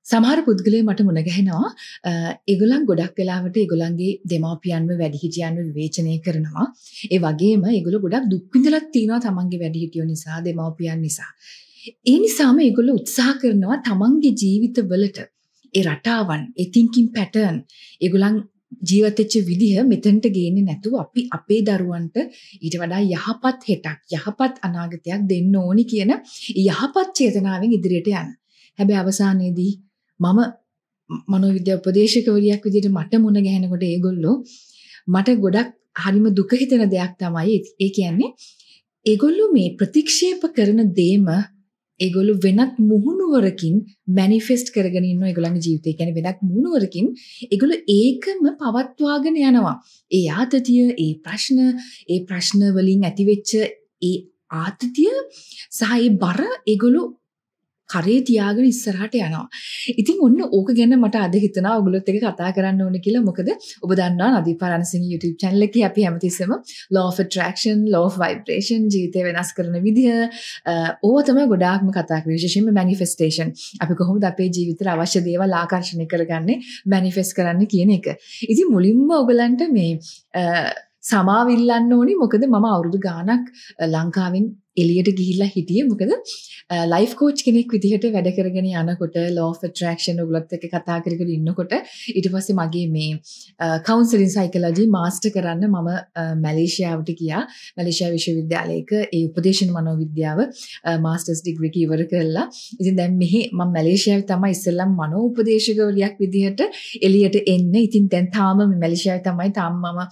සමහර පුද්ගලයෝ මට මුණ ගැහෙනවා ඒගොල්ලන් ගොඩක් වෙලාවට ඒගොල්ලන්ගේ දෙමාපියන්ව වැඩිහිටියන්ව විවේචනය කරනවා. ඒ වගේම ඒගොල්ලෝ ගොඩක් දුක් විඳලා තියෙනවා තමන්ගේ වැඩිහිටියෝ නිසා, දෙමාපියන් නිසා. ඒ නිසාම ඒගොල්ලෝ උත්සාහ කරනවා තමන්ගේ ජීවිතවලට ඒ රටාවන්, ඒ thinking pattern ඒගොල්ලන් ජීවත් වෙච්ච විදිහ මෙතනට ගේන්නේ නැතුව අපි අපේ දරුවන්ට ඊට වඩා යහපත් හෙටක්, යහපත් අනාගතයක් දෙන්න ඕනි කියන යහපත් චේතනාවෙන් ඉදිරියට යන. හැබැයි අවසානයේදී මම මනෝවිද්‍යා උපදේශකවරියක් විදිහට මට මුණ ගැහෙනකොට ඒගොල්ලෝ මට ගොඩක් හරිම දුක හිතෙන දෙයක් තමයි ඒ කියන්නේ ඒගොල්ලෝ මේ ප්‍රතික්ෂේප කරන දේම ඒගොල්ලෝ වෙනත් මුහුණුවරකින් මැනිෆෙස්ට් කරගෙන ඉන්නවා ඒගොල්ලන්ගේ ජීවිතේ. කියන්නේ වෙනත් මුහුණුවරකින් ඒගොල්ලෝ ඒකම පවත්වාගෙන යනවා. ඒ ආතතිය, ඒ ප්‍රශ්න වලින් ඇතිවෙච්ච ඒ ආතතිය සහ ඒ බර ඒගොල්ලෝ කරේ තියාගෙන ඉස්සරහට යනවා. ඉතින් ඔන්න ඕක ගැන මට අද හිතනවා ඔයගොල්ලොත් එක්ක කතා කරන්න ඕනේ කියලා. මොකද ඔබ දන්නවා නදීප රණසිංහ YouTube channel එකේ අපි හැමතිස්සෙම law of attraction, law of vibration, ජීවිතය වෙනස් කරන විදිහ ඕවා තමයි ගොඩාක්ම කතා කරන්නේ. විශේෂයෙන්ම manifestation. අපි කොහොමද අපේ ජීවිතේට අවශ්‍ය දේවල් ආකර්ෂණය කරගන්නේ, manifest කරන්න කියන එක. ඉතින් මුලින්ම ඔයගලන්ට මේ සමාවිල්ලන්න ඕනි. මොකද මම අවුරුදු ගාණක් ලංකාවෙන් එළියට ගිහිල්ලා හිටියේ. මොකද ලයිෆ් කෝච් කෙනෙක් විදිහට වැඩ කරගෙන යනකොට law of attraction ඔයගොල්ලොත් එක්ක කතා කරගෙන ඉන්නකොට ඊට පස්සේ මගේ මේ counseling psychology master කරන්න මම මැලේසියාවට ගියා. මැලේසියා විශ්වවිද්‍යාලයක ඒ උපදේශන මනෝවිද්‍යාව masters degree එක ඉවර කරලා ඉතින් දැන් මෙහි මම මැලේසියාවේ තමයි ඉස්සෙල්ලාම මනෝ උපදේශකවරියක් විදිහට එළියට එන්නේ. ඉතින් දැන් තාම මැලේසියාවේ තමයි තාම මම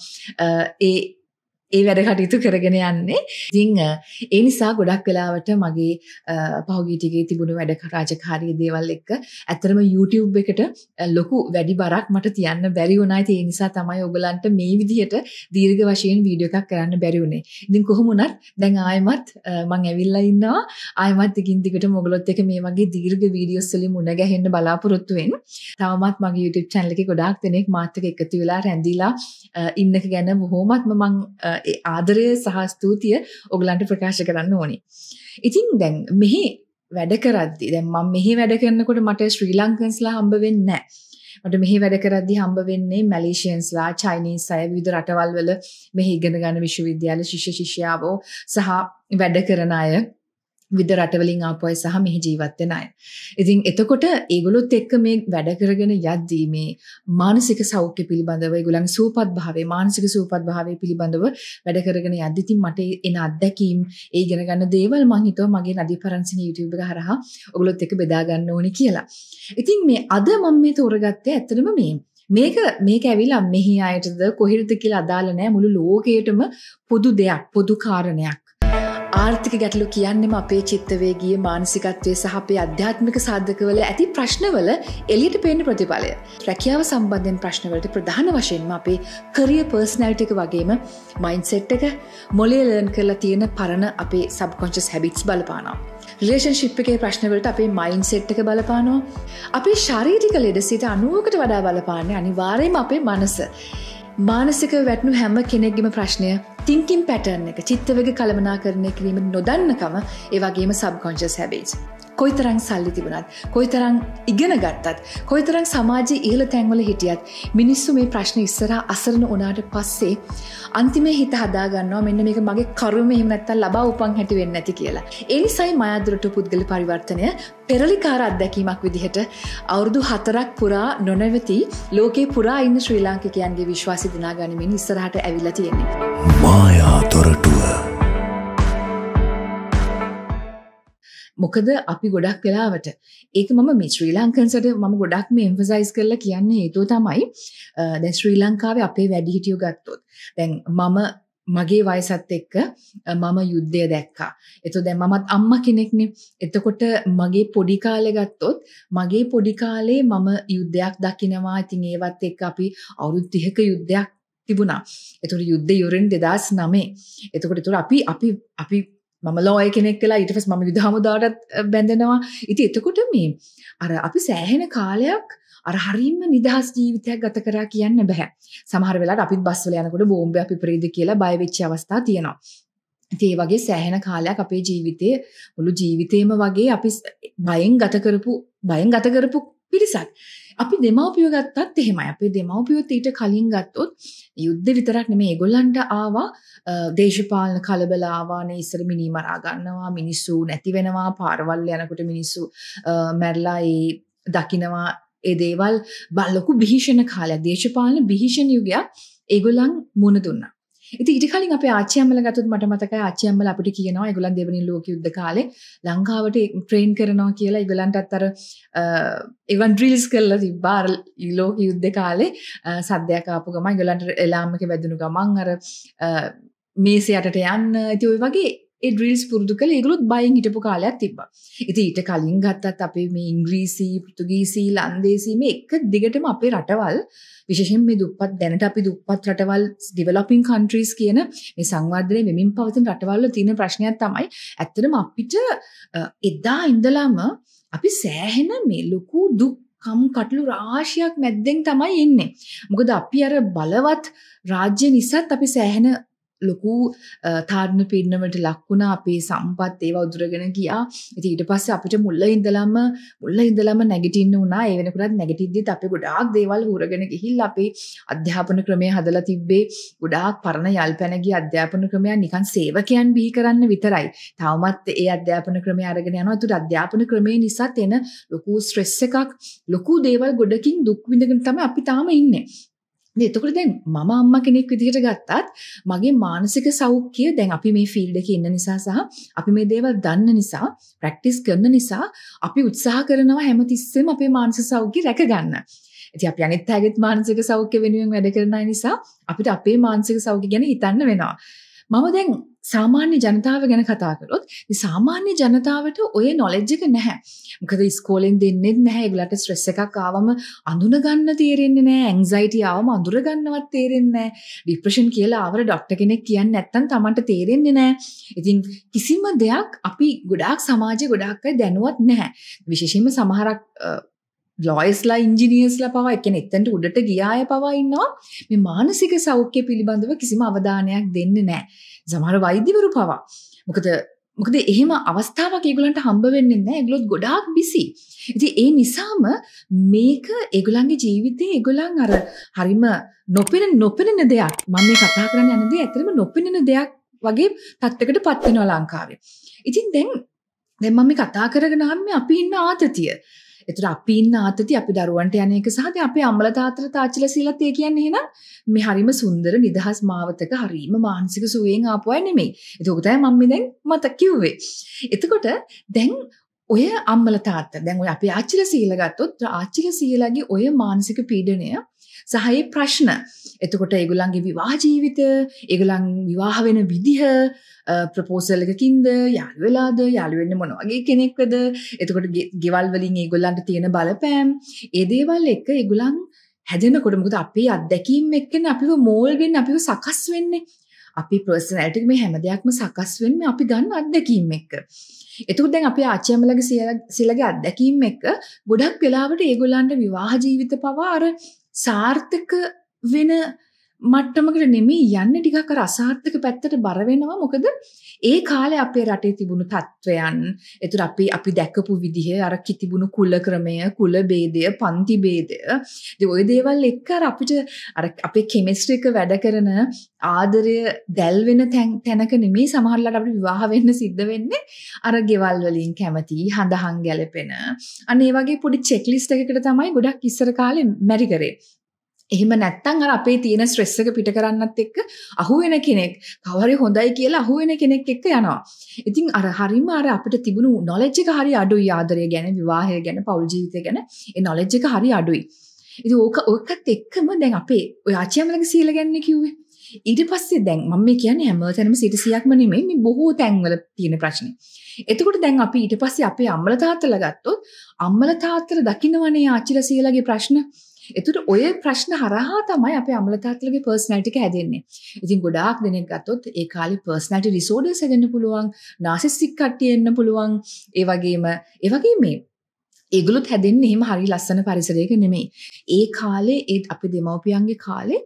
ඒ වැඩ කටයුතු කරගෙන යන්නේ. ඉතින් ඒ නිසා ගොඩක් වෙලාවට මගේ පහුගිය ටිකේ තිබුණු වැඩ රාජකාරී දේවල් එක්ක ඇත්තටම YouTube එකට ලොකු වැඩි බරක් මට තියන්න බැරි වුණා. ඒ නිසා තමයි ඔයගලන්ට මේ විදිහට දීර්ඝ වශයෙන් වීඩියෝ එකක් කරන්න බැරි වුණේ. ඉතින් කොහොම වුණත් දැන් ආයෙමත් මම ඇවිල්ලා ඉන්නවා. ආයෙමත් දිගින් දිගටම ඔයගලොත් එක්ක මේ වගේ දීර්ඝ වීඩියෝස් වලින් මුණ ගැහෙන්න බලාපොරොත්තු වෙන්න. තවමත් මගේ YouTube channel එකේ ගොඩාක් දෙනෙක් මාත් එක්ක එකතු වෙලා රැඳිලා ඉන්නක ගැන බොහොමත්ම මම ආදරය සහ ස්තුතිය ඔයගලන්ට ප්‍රකාශ කරන්න ඕනේ. ඉතින් දැන් මෙහි වැඩ කරද්දී දැන් මම මෙහි වැඩ කරනකොට මට ශ්‍රී ලංකන්ස්ලා හම්බ වෙන්නේ නැහැ. මට මෙහි වැඩ කරද්දී හම්බ වෙන්නේ මැලේසියන්ස්ලා, චයිනීස් අය, විවිධ රටවල් වල මෙහි ඉගෙන ගන්න විශ්වවිද්‍යාල ශිෂ්‍යයවෝ සහ වැඩ කරන අය, විවිධ රටවලින් ආපු අය සහ මෙහි ජීවත් වෙන අය. ඉතින් එතකොට ඒගොල්ලොත් එක්ක මේ වැඩ කරගෙන යද්දී මේ මානසික සෞඛ්‍ය පිළිබඳව ඒගොල්ලන්ගේ සුවපත් භාවය, මානසික සුවපත් භාවය පිළිබඳව වැඩ කරගෙන යද්දී ඉතින් මට එන අත්දැකීම්, ඒ ඉගෙන ගන්න දේවල් මම හිතුවා මගේ නදීප රණසිංහ YouTube එක හරහා ඔයගොල්ලොත් එක්ක බෙදා ගන්න ඕනි කියලා. ඉතින් මේ අද මම මේ තෝරගත්තේ ඇත්තටම මේක ඇවිල්ලා මෙහි අයටද කොහෙද කියලා අදාළ නැහැ. මුළු ලෝකයටම පොදු දෙයක්, පොදු කාරණයක්. ආර්ථික ගැටලු කියන්නේම අපේ චිත්තවේගීය, මානසිකත්වයේ සහ අපේ අධ්‍යාත්මික සාධකවල ඇති ප්‍රශ්නවල එළියට පේන ප්‍රතිඵලය. රැකියාව සම්බන්ධයෙන් ප්‍රශ්නවලට ප්‍රධාන වශයෙන්ම අපේ career personality එක වගේම mindset එක, මොලේ learn කරලා තියෙන පරණ අපේ subconscious habits බලපානවා. රිලේෂන්ෂිප් එකේ ප්‍රශ්නවලට අපේ මයින්ඩ්සෙට් එක බලපානවා. අපේ ශාරීරික ලෙඩසිත 90කට වඩා බලපාන්නේ අනිවාර්යයෙන්ම අපේ මනස. මානසික වැටුණු හැම කෙනෙක්ගේම ප්‍රශ්නය thinking pattern එක, චිත්තවේග කළමනාකරණය කිරීම නොදන්නකම, ඒ වගේම subconscious habits. කොයිතරම් සල්ලි තිබුණත්, කොයිතරම් ඉගෙන ගත්තත්, කොයිතරම් සමාජයේ ඉහළ තැන්වල හිටියත් මිනිස්සු මේ ප්‍රශ්න ඉස්සරහා අසරණ වුණාට පස්සේ අන්තිමේ හිත හදා ගන්නවා මෙන්න මේක මගේ කර්මය එහෙම නැත්තම් ලබා උපන් හැටි වෙන්නේ නැති කියලා. ඒ නිසායි මායාදුරට පුද්ගල පරිවර්තනය පෙරලිකාර අත්දැකීමක් විදිහට අවුරුදු 4ක් පුරා නොනවති ලෝකේ පුරා ඉන්න ශ්‍රී ලාංකිකයන්ගේ විශ්වාසය දිනා ගනිමින් ඉස්සරහට ඇවිල්ලා තියෙන්නේ. මායාදොරටුව. මොකද අපි ගොඩක් වෙලාවට ඒක මම මේ ශ්‍රී ලංකන්සට මම ගොඩක් මේ එම්ෆසයිස් කරලා කියන්නේ හේතුව තමයි දැන් ශ්‍රී ලංකාවේ අපේ වැඩිහිටියෝ ගත්තොත් දැන් මගේ වයසත් එක්ක මම යුද්ධය දැක්කා. එතකොට දැන් මමත් අම්මා කෙනෙක්නේ. එතකොට මගේ පොඩි කාලේ ගත්තොත් මගේ පොඩි කාලේ මම යුද්ධයක් දකිනවා. ඉතින් ඒවත් එක්ක අපි අවුරුදු 30ක යුද්ධයක් තිබුණා. එතකොට යුද්ධය ඉවරෙන් 2009. එතකොට අපි මම ලෝය කෙනෙක් වෙලා ඊට පස්සේ මම යුද හමුදාවටත් බැඳෙනවා. ඉතින් එතකොට මේ අර අපි සෑහෙන කාලයක් අර හරියම නිදහස් ජීවිතයක් ගත කරා කියන්න බෑ. සමහර වෙලාවට අපිත් බස් වල යනකොට බෝම්බයක් පිපරෙයිද කියලා බය වෙච්ච අවස්ථා තියෙනවා. ඉතින් ඒ වගේ සෑහෙන කාලයක් අපේ ජීවිතයේ මුළු ජීවිතේම වගේ අපි බයෙන් ගත කරපු පිරිසක්. අපි දෙමව්පියෝ ගත්තත් එහෙමයි. අපේ දෙමව්පියොත් ඊට කලින් ගත්තොත් යුද්ධ විතරක් නෙමෙයි ඒගොල්ලන්ට ආවා දේශපාලන කලබල ආවානේ ඉස්සර මිනි මරා ගන්නවා මිනිස්සු නැති වෙනවා පාරවල් යනකොට මිනිස්සු මැරලා ඒ දකින්නවා ඒ දේවල් ලොකු භීෂණ කාලයක් දේශපාලන භීෂණ යුගයක් ඒගොල්ලන් මුණ දුන්නා. ඉතින් ඊට කලින් අපේ ආච්චි අම්මලා ගත්තොත් මට මතකයි ආච්චි අම්මලා අපිට කියනවා ඒගොල්ලන් දෙවෙනි ලෝක යුද්ධ කාලේ ලංකාවට ට්‍රේන් කරනවා කියලා ඒගොල්ලන්ටත් අර ඒවන් ඩ්‍රිල්ස් කරලා තිබ්බා අර ලෝක යුද්ධ කාලේ සද්දයක් ආපු ගමන් ඒගොල්ලන්ට එලාම් එක වැදුණු ගමන් අර මේසේ යටට යන්න ඉතින් ඔය වගේ ඒ ඩ්‍රිල්ස් පුරුදු කළා ඒගොල්ලොත් බයෙන් හිටපු කාලයක් තිබ්බා. ඉතින් ඊට කලින් ගත්තත් අපේ මේ ඉංග්‍රීසි පෘතුගීසි ලන්දේසි මේ එක දිගටම අපේ රටවල් විශේෂයෙන් මේ දුප්පත් දැනට අපි දුප්පත් රටවල් ඩෙවලොපින් කන්ට්‍රීස් කියන මේ සංවර්ධනය වෙමින් පවතින රටවල් වල තියෙන ප්‍රශ්නයක් තමයි ඇත්තටම අපිට එදා ඉඳලම අපි සෑහෙන මේ ලොකු දුක් කටළු රාශියක් මැද්දෙන් තමයි එන්නේ. මොකද අපි අර බලවත් රාජ්‍ය නිසාත් අපි සෑහෙන ලොකු තාඩන පීඩනවලට ලක් වුණා අපේ සම්පත් ඒවා උදුරගෙන ගියා. ඉතින් ඊට පස්සේ අපිට මුල්ල ඉඳලම නැගිටින්න වුණා. ඒ වෙනකොටත් නැගිටිද්දිත් අපි ගොඩාක් දේවල් හුරගෙන ගිහිල්ලා අපේ අධ්‍යාපන ක්‍රමය හදලා තිබ්බේ ගොඩාක් පරණ යල්පැන ගිය අධ්‍යාපන ක්‍රමයක් නිකන් සේවකයන් බිහි කරන්න විතරයි. තවමත් ඒ අධ්‍යාපන ක්‍රමය අරගෙන යනවා. ඒත් අධ්‍යාපන ක්‍රමේ නිසාත් එන ලොකු ස්ට්‍රෙස් එකක් ලොකු දේවල් ගොඩකින් දුක් විඳගෙන තමයි අපි තාම ඉන්නේ. එතකොට දැන් මම අම්මා කෙනෙක් විදිහට ගත්තත් මගේ මානසික සෞඛ්‍යය දැන් අපි මේ ෆීල්ඩ් එකේ ඉන්න නිසා සහ අපි මේ දේවල් දන්න නිසා ප්‍රැක්ටිස් කරන නිසා අපි උත්සාහ කරනවා හැමතිස්සෙම අපේ මානසික සෞඛ්‍යය රැක ගන්න. ඉතින් අපි අනිත් අයගේත් මානසික සෞඛ්‍ය වෙනුවෙන් වැඩ කරන අය නිසා අපිට අපේ මානසික සෞඛ්‍ය ගැන හිතන්න වෙනවා. මම දැන් සාමාන්‍ය ජනතාව ගැන කතා කරොත් සාමාන්‍ය ජනතාවට ඔය නොලෙජ් එක නැහැ. මොකද ඉස්කෝලෙන් දෙන්නේ නැහැ. ඒගොල්ලන්ට ස්ට්‍රෙස් එකක් ආවම අඳුන ගන්න තේරෙන්නේ නැහැ. ඇන්සයිටි ආවම අඳුර ගන්නවත් තේරෙන්නේ නැහැ. ડિප්‍රෙෂන් කියලා ආවර ડોක්ටර් කෙනෙක් කියන්නේ නැත්තම් Tamanට තේරෙන්නේ නැහැ. ඉතින් කිසිම දෙයක් අපි ගොඩාක් සමාජයේ ගොඩාක් අය දැනුවත් නැහැ. විශේෂයෙන්ම සමහරක් ලොයර්ස්ලා ඉන්ජිනියර්ස්ලා පවා කියන්නේ එතනට උඩට ගියා අය පවා ඉන්නවා මේ මානසික සෞඛ්‍ය පිළිබඳව කිසිම අවධානයක් දෙන්නේ නැහැ. සමහර වෛද්‍යවරු පවා. මොකද එහෙම අවස්ථාවක් ඒගොල්ලන්ට හම්බ වෙන්නේ නැහැ. ඒගොල්ලොත් ගොඩාක් බිසි. ඉතින් ඒ නිසාම මේක ඒගොල්ලන්ගේ ජීවිතේ ඒගොල්ලන් අර හරිම නොපෙනෙන දෙයක්. මම මේ කතා කරන්න යන දේ ඇත්තටම නොපෙනෙන දෙයක් වගේ තත්යකට පත් වෙනවා ලංකාවේ. ඉතින් දැන් මම මේ කතා කරගෙන ආන්නේ අපි ඉන්න ආතතිය. ඒතර අපි ඉන්න ආතතිය අපි දරුවන්ට යන එක සහ දැන් අපේ අම්මලා තාත්තලා තාච්චිලා සීලත් ඒ කියන්නේ එහෙනම් මේ හරිම සුන්දර නිදහස් මාවතක හරිම මානසික සුවයෙන් ආපු අය නෙමෙයි. ඒක තමයි මම දැන් මතක් කිව්වේ. එතකොට දැන් ඔය අම්මලා තාත්තා දැන් ඔය අපේ ආච්චිලා සීලා ගත්තොත් ආච්චිලා සීලාගේ ඔය මානසික පීඩනය සහ ඒ ප්‍රශ්න එතකොට ඒගොල්ලන්ගේ විවාහ ජීවිතය ඒගොල්ලන් විවාහ වෙන විදිහ ප්‍රොපෝසල් එකකින්ද යාළු වෙලාද යාළු වෙන්නේ මොන වගේ කෙනෙක්වද එතකොට ගෙවල් වලින් ඒගොල්ලන්ට තියෙන බලපෑම් ඒ දේවල් එක ඒගොල්ලන් හැදෙනකොට මොකද අපේ අත්දැකීම් එක්කනේ අපිව මෝල් වෙන්නේ අපිව සකස් වෙන්නේ අපි පර්සනැලිටි මේ හැම දෙයක්ම සකස් වෙන්නේ අපි ගන්න අත්දැකීම් එක්ක එතකොට දැන් අපේ ආච්චි අම්මලාගේ සීලාගේ අත්දැකීම් එක්ක ගොඩක් වෙලාවට ඒගොල්ලන්ට විවාහ ජීවිත පවා අර සාර්ථක වෙන මට්ටමකට නෙමෙයි යන්නේ ටිකක් අර අසාර්ථක පැත්තට බර වෙනවා මොකද ඒ කාලේ අපේ රටේ තිබුණු තත්වයන් ඒතර අපි දැකපු විදිහ අර තිබුණු කුල ක්‍රමය කුල ભેදය පන්ති ભેදය ඉතින් ওই දේවල් එක්ක අර අපිට අර අපේ කෙමිස්ට්‍රි එක වැඩ කරන ආදරය දැල් වෙන තැනක නෙමෙයි සමහරවිට අපිට විවාහ වෙන්න සිද්ධ වෙන්නේ අර ගෙවල් වලින් කැමති හඳහන් ගැලපෙන අන්න ඒ වගේ පොඩි චෙක් ලිස්ට් එකකට තමයි ගොඩක් ඉස්සර කාලේ මැරි කරේ එහෙම නැත්තම් අර අපේ තියෙන ස්ට්‍රෙස් එක පිට කරන්නත් එක්ක අහුවෙන කෙනෙක් කවරේ හොඳයි කියලා අහුවෙන කෙනෙක් එක්ක යනවා. ඉතින් අර හරීම අර අපිට තිබුණු නොලෙජ් එක හරි අඩුයි ආදරය ගැන විවාහය ගැන පෞල් ජීවිතය ගැන ඒ නොලෙජ් එක හරි අඩුයි. ඉතින් ඕකත් එක්කම දැන් අපේ ඔය ආච්චියම්ලගේ සීල ගැන කිව්වේ. ඊට පස්සේ දැන් මම මේ කියන්නේ හැමතැනම 100%ක්ම නෙමෙයි මේ බොහෝ තැන්වල තියෙන ප්‍රශ්නේ. එතකොට දැන් අපි ඊට පස්සේ අපේ අම්මලා තාත්තලා ගත්තොත් අම්මලා තාත්තලා දකින්නවනේ ආච්චිලා සීලාගේ ප්‍රශ්න. එතකොට ඔය ප්‍රශ්න හරහා තමයි අපේ අම්මලා තාත්තලාගේ පර්සනැලිටි එක හැදෙන්නේ. ඉතින් ගොඩාක් දෙනෙක් ගත්තොත් ඒ කාලේ පර්සනැලිටි ඩිසෝඩර්ස් හැදෙන්න පුළුවන්, නාසිසික් කට්ටිය එන්න පුළුවන්. ඒ වගේම මේ ඒගොල්ලොත් හැදෙන්නේ එහෙම හරි ලස්සන පරිසරයක නෙමෙයි. ඒ කාලේ ඒ අපේ දෙමව්පියන්ගේ කාලේ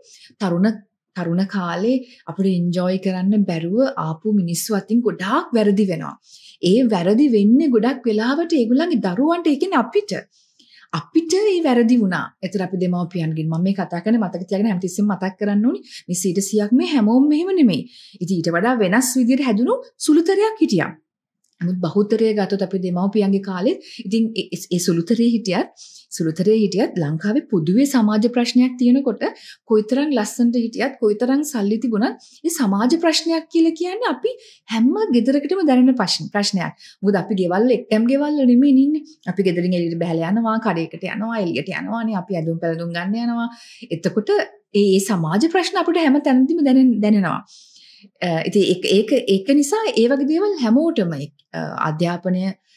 තරුණ කාලේ අපිට එන්ජොයි කරන්න බැරුව ආපු මිනිස්සු අතින් ගොඩාක් වැරදි වෙනවා. ඒ වැරදි වෙන්නේ ගොඩක් වෙලාවට ඒගොල්ලන්ගේ දරුවන්ට ඒ කියන්නේ අපිට ඒ වැරදි වුණා. ඒතර අපි දෙමව්පියන්ගෙන් මම මේ කතා කරන්නේ මතක තියාගෙන හැමතිස්සෙම මතක් කරන්න ඕනි. මේ 100%ක් මේ හැමෝම මෙහෙම නෙමෙයි. ඉතින් ඊට වඩා වෙනස් විදිහට හැදුණු සුළුතරයක් හිටියා. නමුත් බහුතරය ගත්තොත් අපේ දෙමව්පියන්ගේ කාලේ ඉතින් ඒ සුළුතරේ හිටියත් ලංකාවේ පොදුවේ සමාජ ප්‍රශ්නයක් තියෙනකොට කොයිතරම් ලස්සනට හිටියත් කොයිතරම් සල්ලි තිබුණත් ඒ සමාජ ප්‍රශ්නයක් කියලා කියන්නේ අපි හැම ගෙදරකටම දැනෙන ප්‍රශ්නයක්. මොකද අපි ගෙවල් එක්ටම් ගෙවල් නෙමෙයි ඉන්නේ. අපි ගෙදරින් එළියට බහලා යනවා, කඩේකට යනවා, එළියට යනවානේ. අපි ඇඳුම් පැළඳුම් ගන්න යනවා. එතකොට ඒ සමාජ ප්‍රශ්න අපිට හැම තැනදීම දැනෙනවා. ඉතින් ඒක නිසා ඒ වගේ දේවල් හැමෝටම අධ්‍යාපනය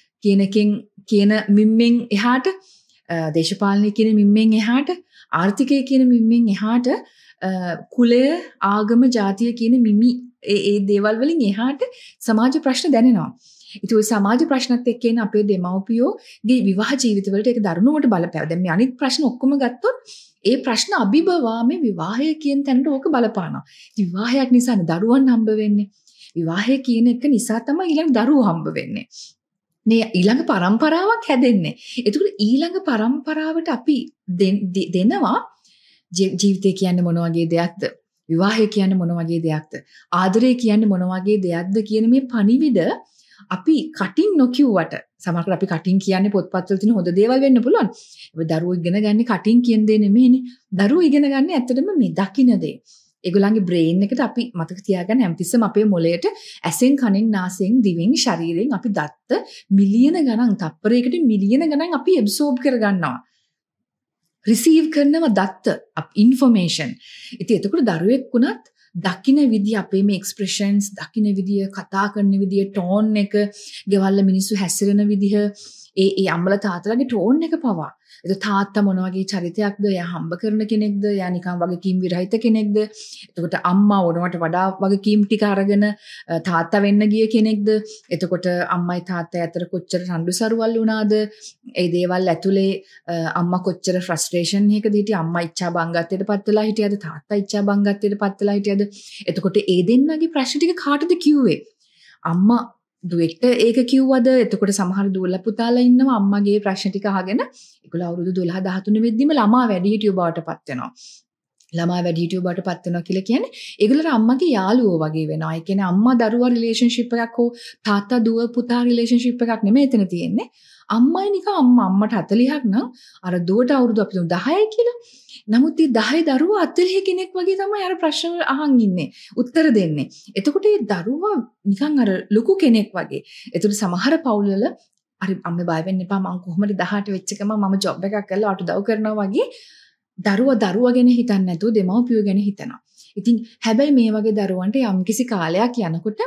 කියන මිම්මෙන් එහාට දේශපාලනය කියන මිම්මෙන් එහාට ආර්ථිකය කියන මිම්මෙන් එහාට කුලය ආගම ජාතිය කියන මිමි ඒ දේවල් වලින් එහාට සමාජ ප්‍රශ්න දැනෙනවා. ඉතින් ওই සමාජ ප්‍රශ්නත් එක්ක එන අපේ දෙමව්පියෝගේ විවාහ ජීවිතවලට ඒක දරුණුවට බලපෑවා. දැන් මේ අනිත් ප්‍රශ්න ඔක්කොම ගත්තොත් ඒ ප්‍රශ්න අභිබවා මේ විවාහය කියන තැනට ඕක බලපානවා. විවාහයක් නිසානේ දරුවන් හම්බ වෙන්නේ. විවාහය කියන එක නිසා තමයි ඊළඟ දරුවෝ හම්බ වෙන්නේ. නේ ඊළඟ પરම්පරාවක් හැදෙන්නේ. ඒකට ඊළඟ પરම්පරාවට අපි දෙනවා ජීවිතය කියන්නේ මොන වගේ දෙයක්ද? විවාහය කියන්නේ මොන වගේ දෙයක්ද? ආදරය කියන්නේ මොන වගේ දෙයක්ද කියන මේ පණිවිඩ අපි කටින් නොකියුවට සමහරවිට අපි කටින් කියන්නේ පොත්පත්වල තියෙන හොඳ දේවල් වෙන්න පුළුවන්. ඒ දරුවෝ ඉගෙන ගන්න කටින් කියන දේ නෙමෙයිනේ. දරුවෝ ඉගෙන ගන්න ඇත්තටම මේ දකින්න දේ. ඒගොල්ලන්ගේ බ්‍රේන් එකට අපි මතක තියාගන්න හැමතිස්සෙම අපේ මොළයට ඇසෙන් කනෙන් නාසයෙන් දිවෙන් ශරීරයෙන් අපි දත්ත මිලියන ගණන් තප්පරයකට මිලියන ගණන් අපි ඇබ්සෝබ් කරගන්නවා. රිසීව් කරනවා දත්ත ඉන්ෆර්මේෂන්. ඉතින් එතකොට දරුවෙක් වුණත් දකින්න විදිය අපේ මේ එක්ස්ප්‍රෙෂන්ස් දකින්න විදිය කතා කරන විදිය ටෝන් එක ගෙවල්ල මිනිස්සු හැසිරෙන විදිහ ඒ අම්මලා තාත්තලාගේ ටෝන් එක පවා. ඒක තාත්තා මොන වගේ චරිතයක්ද? එයා හම්බ කරන කෙනෙක්ද? එයා නිකන් වගකීම් විරහිත කෙනෙක්ද? එතකොට අම්මා ඕනවට වඩා වගකීම් ටික අරගෙන තාත්තා වෙන්න ගිය කෙනෙක්ද? එතකොට අම්මයි තාත්තයි අතර කොච්චර රණ්ඩු සරුවල් වුණාද? ඒ දේවල් ඇතුලේ අම්මා කොච්චර ෆ්‍රස්ට්‍රේෂන් එකකද හිටියේ? අම්මා ඉච්ඡා බංගත්වයටපත් වෙලා හිටියද? තාත්තා ඉච්ඡා බංගත්වයටපත් වෙලා හිටියද? එතකොට ඒ දෙන්නගේ ප්‍රශ්න ටික කාටද කිව්වේ? අම්මා දුවෙක්ට ඒක කිව්වද? එතකොට සමහර දුවලා පුතාලා ඉන්නවා අම්මගේ ප්‍රශ්න ටික අහගෙන ඒගොල්ලෝ අවුරුදු 12 13 වෙද්දිම ළමා වැඩිහිටියෝ බවට පත් වෙනවා. ළමා වැඩිහිටියෝ බවට පත් වෙනවා කියලා කියන්නේ ඒගොල්ලෝ අම්මගේ යාළුවෝ වගේ වෙනවා. ඒ කියන්නේ අම්මා දරුවා රිලේෂන්ෂිප් එකක් හෝ තාත්තා දුව පුතා රිලේෂන්ෂිප් එකක් නෙමෙයි එතන තියෙන්නේ. අම්මයි නිකන් අම්මට 40ක් නම් අර දුවට අවුරුදු අපි 10යි කියලා. නමුත් මේ 10 දරුවා 40 කෙනෙක් වගේ තමයි අර ප්‍රශ්න අහන් ඉන්නේ. උත්තර දෙන්නේ. එතකොට මේ දරුවා නිකන් අර ලොකු කෙනෙක් වගේ. එතකොට සමහර පවුල්වල අර අම්මේ බය වෙන්න එපා මම කොහොමද 18 වෙච්ච ගමන් මම ජොබ් එකක් කරලා අට උදව් කරනවා වගේ දරුවා ගැන හිතන්නේ නැතුව දෙමව්පියෝ ගැන හිතනවා. ඉතින් හැබැයි මේ වගේ දරුවන්ට යම්කිසි කාලයක් යනකොට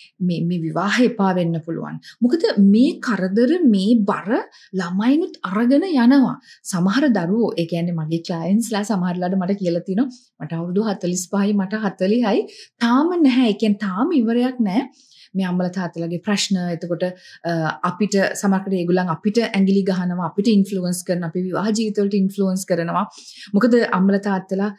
මේ විවාහය එපා වෙන්න පුළුවන්. මොකද මේ කරදර මේ බර ළමයිනුත් අරගෙන යනවා. සමහර දරුවෝ ඒ කියන්නේ මගේ ක්ලයන්ට්ස්ලා සමහරලාට මට කියලා තිනවා මට අවුරුදු 45යි මට 40යි තාම නැහැ. ඒ කියන්නේ තාම ඉවරයක් නැහැ. මේ අම්මලා තාත්තලාගේ ප්‍රශ්න එතකොට අපිට සමහරකට ඒගොල්ලන් අපිට ඇඟිලි ගහනවා අපිට ඉන්ෆ්ලුවන්ස් කරන අපේ විවාහ ජීවිතවලට ඉන්ෆ්ලුවන්ස් කරනවා. මොකද අම්මලා තාත්තලා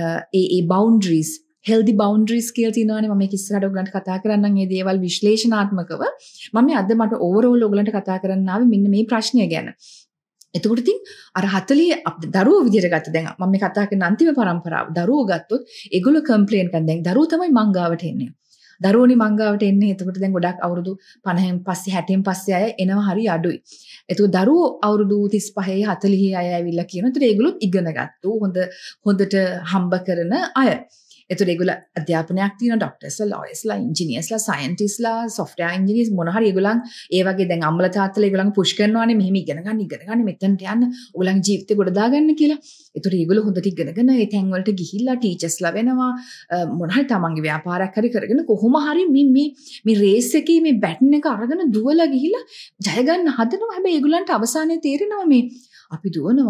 ඒ බවුන්ඩරිස් healthy boundaries කියලා තියෙනවානේ. මම මේක ඉස්සරහට ඔයගලන්ට කතා කරන්නම් මේ දේවල් විශ්ලේෂණාත්මකව. මම අද මට ඕවරෝල් ඔයගලන්ට කතා කරන්න ආවේ මෙන්න මේ ප්‍රශ්නය ගැන. එතකොට ඉතින් අර 40 දරුවෝ විදියට ගත්ත දැන් මම මේ කතා කරන අන්තිම පරම්පරාව දරුවෝ ගත්තොත් ඒගොල්ලෝ කම්ප්ලේන් කරන දැන් දරුවෝ තමයි මංගාවට එන්නේ. දරුවෝනි මංගාවට එන්නේ. එතකොට දැන් ගොඩක් අවුරුදු 50න් පස්සේ 60න් පස්සේ අය එනවා හරි අඩුයි. එතකොට දරුවෝ අවුරුදු 35 40 අය ඇවිල්ලා කියනවා. ඒතර ඒගොල්ලොත් ඉගෙන ගත්තු හොඳට හම්බ කරන අය. එතකොට ඒගොල්ලෝ අධ්‍යාපනයක් තියෙන ඩොක්ටර්ස්ලා, ලෝයර්ස්ලා, ඉන්ජිනියර්ස්ලා, සයන්ටිස්ට්ලා, සොෆ්ට්වෙයාර් ඉන්ජිනියර්ස් මොන හරි ඒගොල්ලන් ඒ වගේ දැන් අම්මලා තාත්තලා ඒගොල්ලන් පුෂ් කරනවානේ මෙහෙම ඉගෙන ගන්න මෙතනට යන්න ඕගොල්ලන්ගේ ජීවිතේ ගොඩ දාගන්න කියලා. ඒතකොට ඒගොල්ලෝ හොඳට ඉගෙනගෙන ඒ තැන් වලට ගිහිල්ලා ටීචර්ස්ලා වෙනවා මොන හරි තමන්ගේ ව්‍යාපාරයක් හරි කරගෙන කොහොම හරි මේ රේස් එකේ මේ බැටන් එක අරගෙන දුවලා ගිහිල්ලා ජය ගන්න හදනවා. හැබැයි ඒගොල්ලන්ට අවසානයේ තේරෙනවා මේ අපි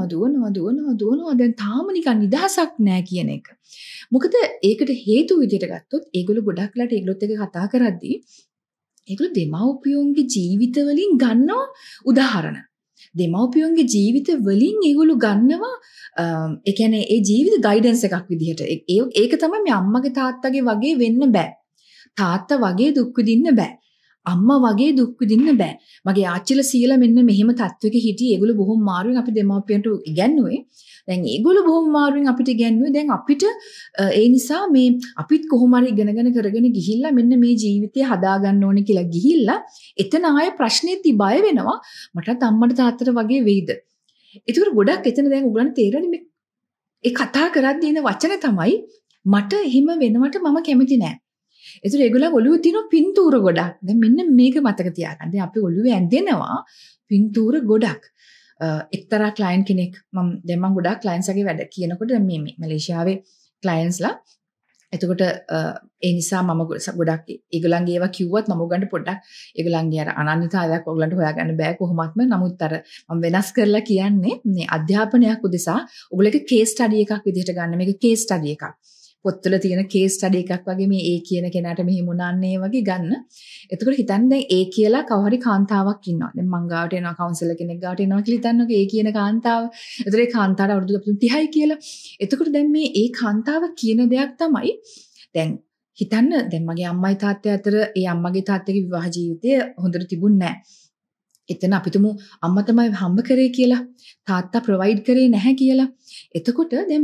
දුවනවා දැන් තාම නිකන් නිදහසක් නැහැ කියන එක. මොකද ඒකට හේතු විදිහට ගත්තොත් ඒගොල්ලෝ ගොඩක් වෙලාට ඒගොල්ලොත් එක කතා කරද්දී ඒගොල්ලෝ දෙමව්පියෝන්ගේ ජීවිත වලින් ගන්නවා උදාහරණ. දෙමව්පියෝන්ගේ ජීවිත වලින් ඒගොල්ලෝ ගන්නවා ඒ කියන්නේ ඒ ජීවිත ගයිඩන්ස් එකක් විදිහට. ඒක තමයි මේ අම්මගේ තාත්තගේ වගේ වෙන්න බෑ. තාත්තා වගේ දුක් විඳින්න බෑ. අම්මා වගේ දුක් විඳින්න බෑ. මගේ ආච්චිලා සීලා මෙන්න මෙහෙම තත්වයක හිටියේ. ඒගොල්ලෝ බොහොම මාරුවෙන් අපි දෙමාපියන්ට ඉගැන්නුවේ. දැන් ඒගොල්ලෝ බොහොම මාරුවෙන් අපිට ඉගැන්නුවේ. දැන් අපිට ඒ නිසා මේ අපිත් කොහොම හරි ඉගෙනගෙන කරගෙන ගිහිල්ලා මෙන්න මේ ජීවිතය හදා ගන්න ඕනේ කියලා ගිහිල්ලා එතන ආයේ ප්‍රශ්නේ තිබය වෙනවා. මටත් අම්මට තාත්තට වගේ වෙයිද? ඒතකොට ගොඩක් එතන දැන් උගලන් තේරෙන්නේ මේ ඒ කතා කරද්දී එන වචන තමයි මට එහෙම වෙනවට මම කැමති නෑ. ඒතර ඒගොල්ලෝ ඔළුවේ තියෙන පින්තූර ගොඩක්. දැන් මෙන්න මේක මතක තියාගන්න. දැන් අපි ඔළුවේ ඇඳෙනවා පින්තූර ගොඩක්. එක්තරා ක්ලයන්ට් කෙනෙක් මම ගොඩක් ක්ලයන්ට්ස් ගේ වැඩ කියනකොට මේ මැලේසියාවේ ක්ලයන්ට්ස්ලා එතකොට ඒ නිසා මම ගොඩක් ඒගොල්ලන්ගේ ඒවා කිව්වත් මම උගන්ට පොඩ්ඩක් ඒගොල්ලන්ගේ අර අනන්‍යතාවයක් ඔයගොල්ලන්ට හොයාගන්න බෑ කොහොමත්ම. නමුත් අර මම වෙනස් කරලා කියන්නේ මේ අධ්‍යාපනයක් උදෙසා ඔයගොල්ලෝගේ කේස් ස්ටඩි එකක් විදිහට ගන්න. මේක කේස් ස්ටඩි එකක්. පොත්වල තියෙන කේස් ස්ටඩි එකක් වගේ මේ ඒ කියන කෙනාට මෙහෙම උනාන්නේ වගේ ගන්න. එතකොට හිතන්න දැන් ඒ කියලා කව හරි කාන්තාවක් ඉන්නවා. දැන් මං ගාවට එනවා කවුන්සලර් කෙනෙක් ගාවට එනවා කියලා හිතන්නකෝ ඒ කියන කාන්තාව. එතකොට ඒ කාන්තාවට අවුරුදු 30යි කියලා. එතකොට දැන් මේ ඒ කාන්තාව කියන දෙයක් තමයි දැන් හිතන්න දැන් මගේ අම්මයි තාත්තයි අතර ඒ අම්මගේ තාත්තගේ විවාහ ජීවිතය හොඳට තිබුණේ නැහැ. එතන අපිටම අම්මා තමයි හම්බ කරේ කියලා. තාත්තා ප්‍රොවයිඩ් කරේ නැහැ කියලා. එතකොට දැන්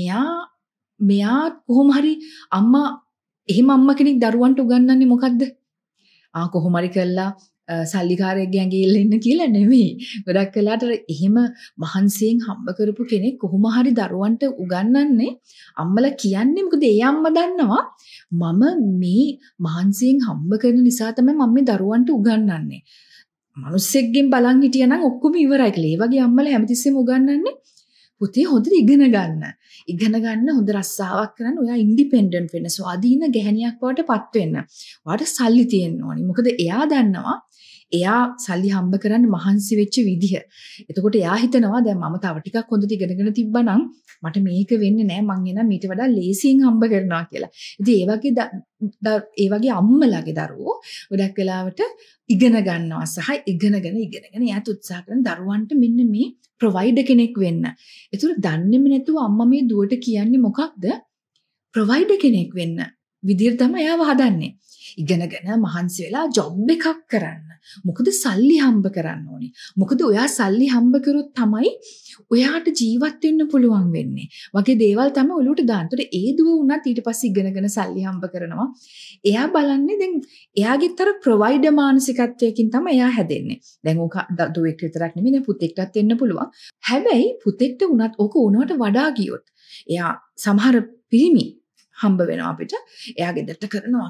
මෙයා කොහොම හරි අම්මා එහෙම අම්මා කෙනෙක් දරුවන්ට උගන්වන්නේ මොකද්ද? කොහොම හරි කළා සල්ලිකාරයෙක්ගේ ඇඟේ ඉන්න කියලා නෙමෙයි. ගොඩක් වෙලාට එහෙම මහන්සියෙන් හම්බ කරපු කෙනෙක් කොහොම හරි දරුවන්ට උගන්වන්නේ අම්මලා කියන්නේ මොකද ඒ අම්මා දන්නවා මම මේ මහන්සියෙන් හම්බ කරන නිසා තමයි මම මේ දරුවන්ට උගන්වන්නේ. මිනිස්සෙක්ගෙන් බලන් හිටියනම් ඔක්කොම ඉවරයි කියලා. ඒ වගේ අම්මලා හැමතිස්සෙම උගන්වන්නේ පුතේ හොඳට ඉගෙන ගන්න. ඉගෙන ගන්න හොඳ රස්සාවක් කරන්න. ඔයා ඉන්ඩිපෙන්ඩන්ට් වෙන්න. ස්වාධීන ගැහණියක් බවට පත් වෙන්න. ඔයාට සල්ලි තියෙන්න ඕනි. මොකද එයා දන්නවා එයා සල්ලි හම්බ කරන්න මහන්සි වෙච්ච විදිහ. එතකොට එයා හිතනවා දැන් මම තව ටිකක් හොඳට ඉගෙනගෙන තිබ්බනම් මට මේක වෙන්නේ නැහැ. මං එනම් මීට වඩා ලේසියෙන් හම්බ කරනවා කියලා. ඉතින් ඒ වගේ අම්මලාගේ දරුවෝ ගොඩක් වෙලාවට ඉගෙන ගන්නවා සහ ඉගෙනගෙන එයාත් උත්සාහ කරන දරුවන්ට මෙන්න මේ ප්‍රොවයිඩර් කෙනෙක් වෙන්න. ඒතර දන්නේම නැතුව අම්මා මේ දුවට කියන්නේ මොකක්ද? ප්‍රොවයිඩර් කෙනෙක් වෙන්න. විදියට තමයි එයාව හදන්නේ. ඉගෙනගෙන මහන්සි වෙලා ජොබ් එකක් කරන්න. මොකද සල්ලි හම්බ කරන්න ඕනේ. මොකද ඔයා සල්ලි හම්බ කරොත් තමයි ඔයාට ජීවත් වෙන්න පුළුවන් වෙන්නේ. වගේ දේවල් තමයි ඔලුවට දාන්න. ඒතර ඒ දුව වුණත් ඊට පස්සේ ඉගෙනගෙන සල්ලි හම්බ කරනවා. එයා බලන්නේ දැන් එයාගෙත් අර ප්‍රොවයිඩර් මානසිකත්වයකින් තමයි එයා හැදෙන්නේ. දැන් ඕක දුවෙක් විතරක් නෙමෙයි දැන් පුතෙක්ටත් වෙන්න පුළුවන්. හැබැයි පුතෙක්ට වුණත් ඕක උනවට වඩා ගියොත් එයා සමහර පිරිමි හම්බ වෙනවා අපිට. එයා ගෙදරට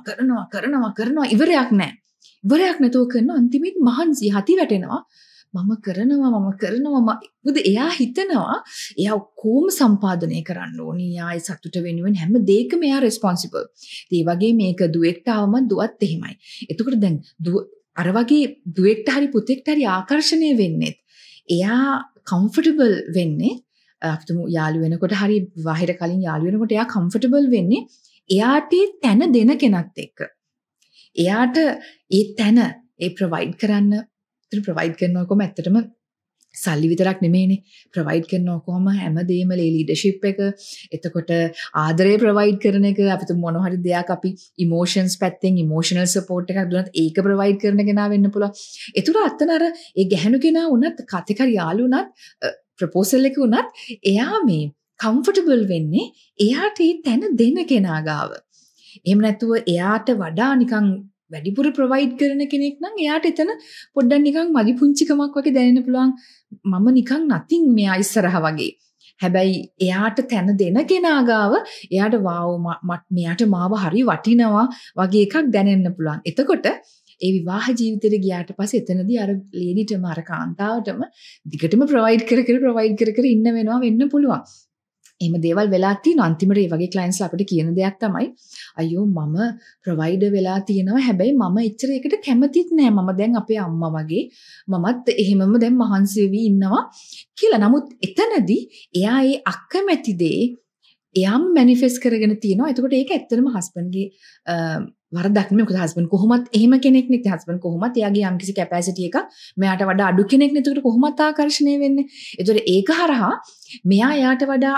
කරනවා ඉවරයක් නැහැ. ඉවරයක් නැතුව කරන අන්තිමේට මහන්සි හති වැටෙනවා. මම කරනවා මොකද එයා හිතනවා එයා කොහොම සම්පාදනය කරන්න ඕනි. එයා ඒ සතුට වෙනුවෙන් හැම දෙයකම එයා රෙස්පොන්සිබල්. ඒ වගේ මේක දුවෙක්ට ආවම දුවත් එහෙමයි. එතකොට දැන් අර වගේ දුවෙක්ට හරි පුතෙක්ට හරි ආකර්ෂණය වෙන්නේ එයා කම්ෆර්ටබල් වෙන්නේ අපිටම යාළු වෙනකොට හරි විවාහයට කලින් යාළු වෙනකොට එයා කම්ෆර්ටබල් වෙන්නේ එයාට තැන දෙන කෙනත් එක්ක. එයාට ඒ තැන ඒ ප්‍රොවයිඩ් කරන්න ප්‍රොවයිඩ් කරනවා කොහොම ඇත්තටම සල්ලි විතරක් නෙමෙයිනේ ප්‍රොවයිඩ් කරනවා කොහොම හැමදේම ලීඩර්ෂිප් එක එතකොට ආදරේ ප්‍රොවයිඩ් කරන එක අපිට මොන හරි දෙයක් අපි ඉමෝෂන්ස් පැත්තෙන් ඉමෝෂනල් සපෝට් එකක් දුන්නත් ඒක ප්‍රොවයිඩ් කරන කෙනා වෙන්න පුළුවන්. ඒතර අතන අර ඒ ගැහණු කෙනා වුණත් කතිකර යාළු වුණත් ප්‍රොපෝසල් එක වුණත් එයා මේ කම්ෆර්ටබල් වෙන්නේ එයාට ඒ තැන දෙන කෙනා ගාව. එහෙම නැතුව එයාට වඩා නිකන් වැඩිපුර ප්‍රොවයිඩ් කරන කෙනෙක් නම් එයාට එතන පොඩ්ඩක් නිකන් මදි පුංචිකමක් වගේ දැනෙන්න පුළුවන්. මම නිකන් nothing මෙයා ඉස්සරහ වගේ. හැබැයි එයාට තැන දෙන කෙනා ගාව එයාට වාව් මෙයාට මාව හරි වටිනවා වගේ එකක් දැනෙන්න පුළුවන්. එතකොට ඒ විවාහ ජීවිතේට ගියාට පස්සේ එතනදී අර ලේඩිටම අර කාන්තාවටම දිගටම ප්‍රොවයිඩ් කර ඉන්න වෙන්න පුළුවන්. එහෙම දේවල් වෙලා තියෙනවා. අන්තිමට මේ වගේ ක්ලයන්ට්ස්ලා අපිට කියන දෙයක් තමයි අයියෝ මම ප්‍රොවයිඩර් වෙලා තියෙනවා. හැබැයි මම එච්චර ඒකට කැමතිත් නෑ. මම දැන් අපේ අම්මා වගේ මමත් එහෙමම දැන් මහන්සි වෙවි ඉන්නවා කියලා. නමුත් එතනදී එයා ඒ අකමැති දේ එයාම මැනිෆෙස්ට් කරගෙන තියෙනවා. එතකොට ඒක ඇත්තටම හස්බන්ඩ්ගේ වරදක් නෙමෙයි. මොකද හස්බන්ඩ් කොහොමත් එහෙම කෙනෙක් නෙක්. හස්බන්ඩ් කොහොමත් එයාගේ යම්කිසි කැපැසිටි එකක් මෙයාට වඩා අඩු කෙනෙක් නේ. එතකොට කොහොමත් ආකර්ෂණය වෙන්නේ. එතකොට ඒක හරහා මෙයා එයාට වඩා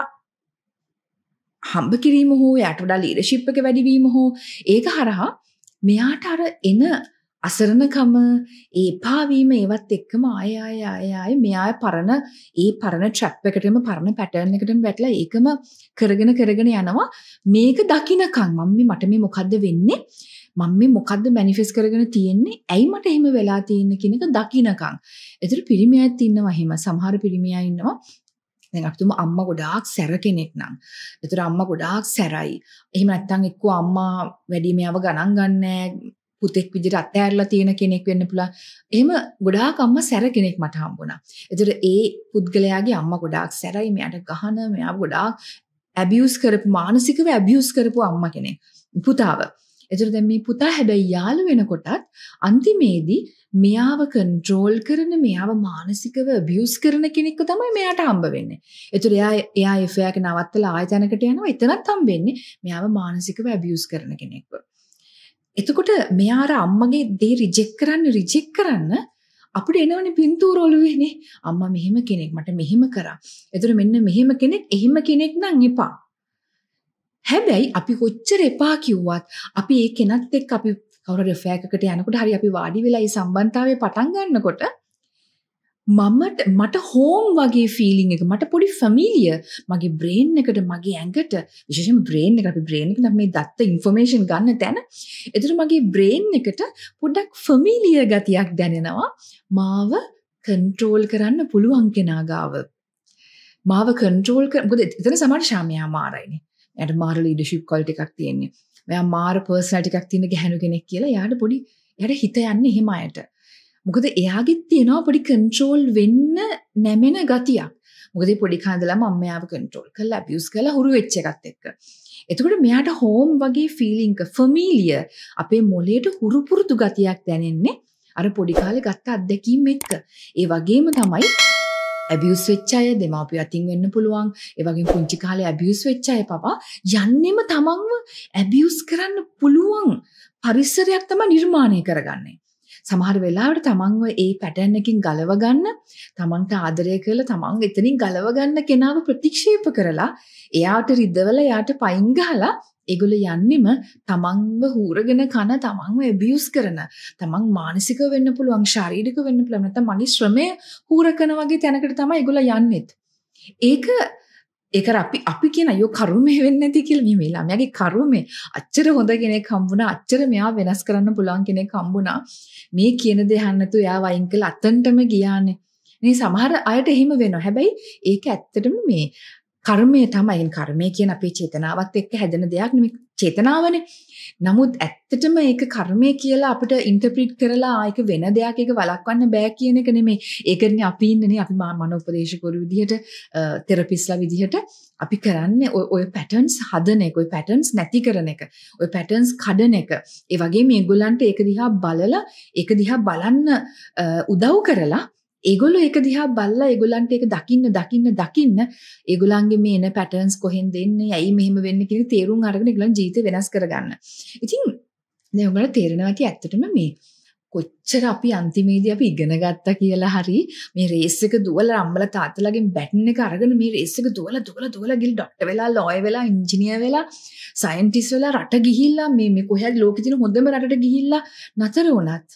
හම්බ කිරීම හෝ යාට වඩා ලීඩර්ෂිප් එක වැඩි වීම හෝ ඒක හරහා මෙයාට අර එන අසරණකම ඒ පාවීම ඒවත් එක්කම ආය මෙයා පරණ ට්‍රැප් එකටම පරණ පැටර්න් එකටම වැටලා ඒකම කරගෙන යනවා මේක දකින්නකම් මට මේ මොකද්ද වෙන්නේ මම මේ මොකද්ද මැනිෆෙස්ට් කරගෙන තියෙන්නේ ඇයි මට එහෙම වෙලා තියෙන්නේ කියන එක දකින්නකම් ඒතර පිරිමියෙක් ඉන්නවා එහෙම සමහර පිරිමියා ඉන්නවා දැන් අපි තුමු අම්මා ගොඩාක් සැර කෙනෙක් නම් ඒතර අම්මා ගොඩාක් සැරයි එහෙම නැත්නම් එක්ක අම්මා වැඩි මෙයව ගණන් ගන්නෑ පුතෙක් විදිහට අතෑරලා තියෙන කෙනෙක් වෙන්න පුළුවන්. එහෙම ගොඩාක් අම්මා සැර කෙනෙක් මට හම්බුණා. ඒතර ඒ පුද්ගලයාගේ අම්මා ගොඩාක් සැරයි මෙයාට ගහන මෙයාව ගොඩාක් ඇබියුස් කරපු මානසිකව ඇබියුස් කරපු අම්මා කෙනෙක්. පුතාව. ඒතර දැන් මේ පුතා හැබැයි යාළු වෙනකොටත් අන්තිමේදී මෙයාව කන්ට්‍රෝල් කරන මෙයාව මානසිකව ඇබියුස් කරන කෙනෙක්ව තමයි මෙයාට හම්බ වෙන්නේ. ඒතර එයා එෆයාක නවත්තලා ආය තැනකට යනවා. එතනත් හම්බෙන්නේ මෙයාව මානසිකව ඇබියුස් කරන කෙනෙක්ව. එතකොට මෙයාර අම්මගේ දේ රිජෙක්ට් කරන්න අපිට එනවනේ පින්තූර ඔළුවේනේ අම්මා මෙහෙම කෙනෙක් මට මෙහෙම කරා. ඒතර මෙන්න මෙහෙම කෙනෙක් එහෙම කෙනෙක් නම් එපා. හැබැයි අපි කොච්චර එපා කිව්වත් අපි ඒ කෙනත් එක්ක අපි කවුරු හරි ෆෑක් එකකට යනකොට හරි අපි වාඩි වෙලා මේ සම්බන්ධතාවය පටන් ගන්නකොට මට හෝම් වගේ ෆීලිං එක මට පොඩි ෆැමිලියර් මගේ බ්‍රේන් එකට මගේ ඇඟට විශේෂයෙන්ම බ්‍රේන් එක අපි බ්‍රේන් එක නම් මේ දත්ත ඉන්ෆර්මේෂන් ගන්න තැන ඒතර මගේ බ්‍රේන් එකට පොඩ්ඩක් ෆැමිලියර් ගතියක් දැනෙනවා මාව කන්ට්‍රෝල් කරන්න පුළුවන් කෙනා ගාව මාව කන්ට්‍රෝල් මොකද එතන සමහර ශාමයා මාරයිනේ එයාට මාර ලීඩර්ෂිප් ක්වොලිටි එකක් තියෙන්නේ මෙයා මාර පර්සනැලිටි එකක් තියෙන ගැහණු කෙනෙක් කියලා එයාට හිත යන්නේ එහෙම අයට මොකද එයාගෙත් තියෙනවා පොඩි කන්ට්‍රෝල් වෙන්න නැමෙන ගතියක්. මොකද මේ පොඩි කාන්දලම අම්මයාව කන්ට්‍රෝල් කරලා ඇබියුස් කරලා හුරු වෙච්ච එකත් එක්ක. එතකොට මෙයාට හෝම් වගේ ෆීලිං එක ෆැමිලියර් අපේ මොළයට හුරු පුරුදු ගතියක් දැනෙන්නේ අර පොඩි කාලේ ගත්ත අත්දැකීම් එක්ක. ඒ වගේම තමයි ඇබියුස් වෙච්ච අය දෙමාපිය අතින් වෙන්න පුළුවන්. ඒ වගේම පුංචි කාලේ ඇබියුස් වෙච්ච අය පවා යන්නෙම තමන්ව ඇබියුස් කරන්න පුළුවන් පරිසරයක් තමයි නිර්මාණය කරගන්නේ. සමහර වෙලාවට තමන්ව ඒ පැටර්න් එකකින් ගලව ගන්න තමන්ට ආදරය කරලා තමන් එතනින් ගලව ගන්න කෙනාව ප්‍රතික්ෂේප කරලා එයාට රිදවලා එයාට පයින් ගහලා ඒගොල්ලෝ යන්නෙම තමන්ව හූරගෙන කන තමන්ව ඇබියුස් කරන තමන් මානසිකව වෙන්න පුළුවන් ශාරීරික වෙන්න පුළුවන් නැත්නම් මගේ ශ්‍රමය හූරකන වගේ තැනකට තමයි ඒගොල්ලෝ යන්නේත් ඒක අපි කියන අයෝ කර්මය වෙන්නේ නැති කියලා මේ ළමයාගේ කර්මය අච්චර හොඳ කෙනෙක් හම්බුණා අච්චර මෙයා වෙනස් කරන්න පුළුවන් කෙනෙක් හම්බුණා මේ කියන දේ අහන්න නැතුව එයා වයින් කළා අතන්ටම ගියානේ මේ සමහර අයට එහෙම වෙනවා හැබැයි ඒක ඇත්තටම මේ කර්මය තමයි කර්මය කියන අපේ චේතනාවත් එක්ක හැදෙන දෙයක් නෙමෙයි චේතනාවනේ නමුත් ඇත්තටම ඒක කර්මය කියලා අපිට ඉන්ටර්ප්‍රිට් කරලා ඒක වෙන දෙයක් ඒක වළක්වන්න බෑ කියන එක නෙමෙයි. ඒකනේ අපි ඉන්නනේ අපි මනෝපදේශකවරු විදිහට තෙරපිස්ලා විදිහට අපි කරන්නේ ඔය පැටර්න්ස් හදන එක, ඔය පැටර්න්ස් නැති කරන එක, ඔය පැටර්න්ස් කඩන එක. ඒ වගේම මේගොල්ලන්ට ඒක දිහා බලලා ඒක දිහා බලන්න උදව් කරලා ඒගොල්ලෝ ඒක දිහා බලලා ඒගොල්ලන්ට ඒක දකින්න ඒගොල්ලන්ගේ මේ එන පැටර්න්ස් කොහෙන්ද එන්නේ ඇයි මෙහෙම වෙන්නේ කියන තේරුම් අරගෙන ඒගොල්ලන් ජීවිතේ වෙනස් කරගන්න. ඉතින් දැන් ඔයගොල්ලෝ තේරෙනවා ඇති ඇත්තටම මේ කොච්චර අපි අන්තිමේදී අපි ඉගෙන ගත්තා කියලා හරි මේ රේස් එක දුවලා අම්මලා තාත්තලාගෙන් බැටන් එක අරගෙන මේ රේස් එක දුවලා ගිහින් ඩොක්ටර් වෙලා ලෝයර් වෙලා ඉංජිනේර් වෙලා සයන්ටිස්ට් වෙලා රට ගිහිල්ලා මේ කොහෙද ලෝකෙ තියෙන හොඳම රටට ගිහිල්ලා නතර වුණත්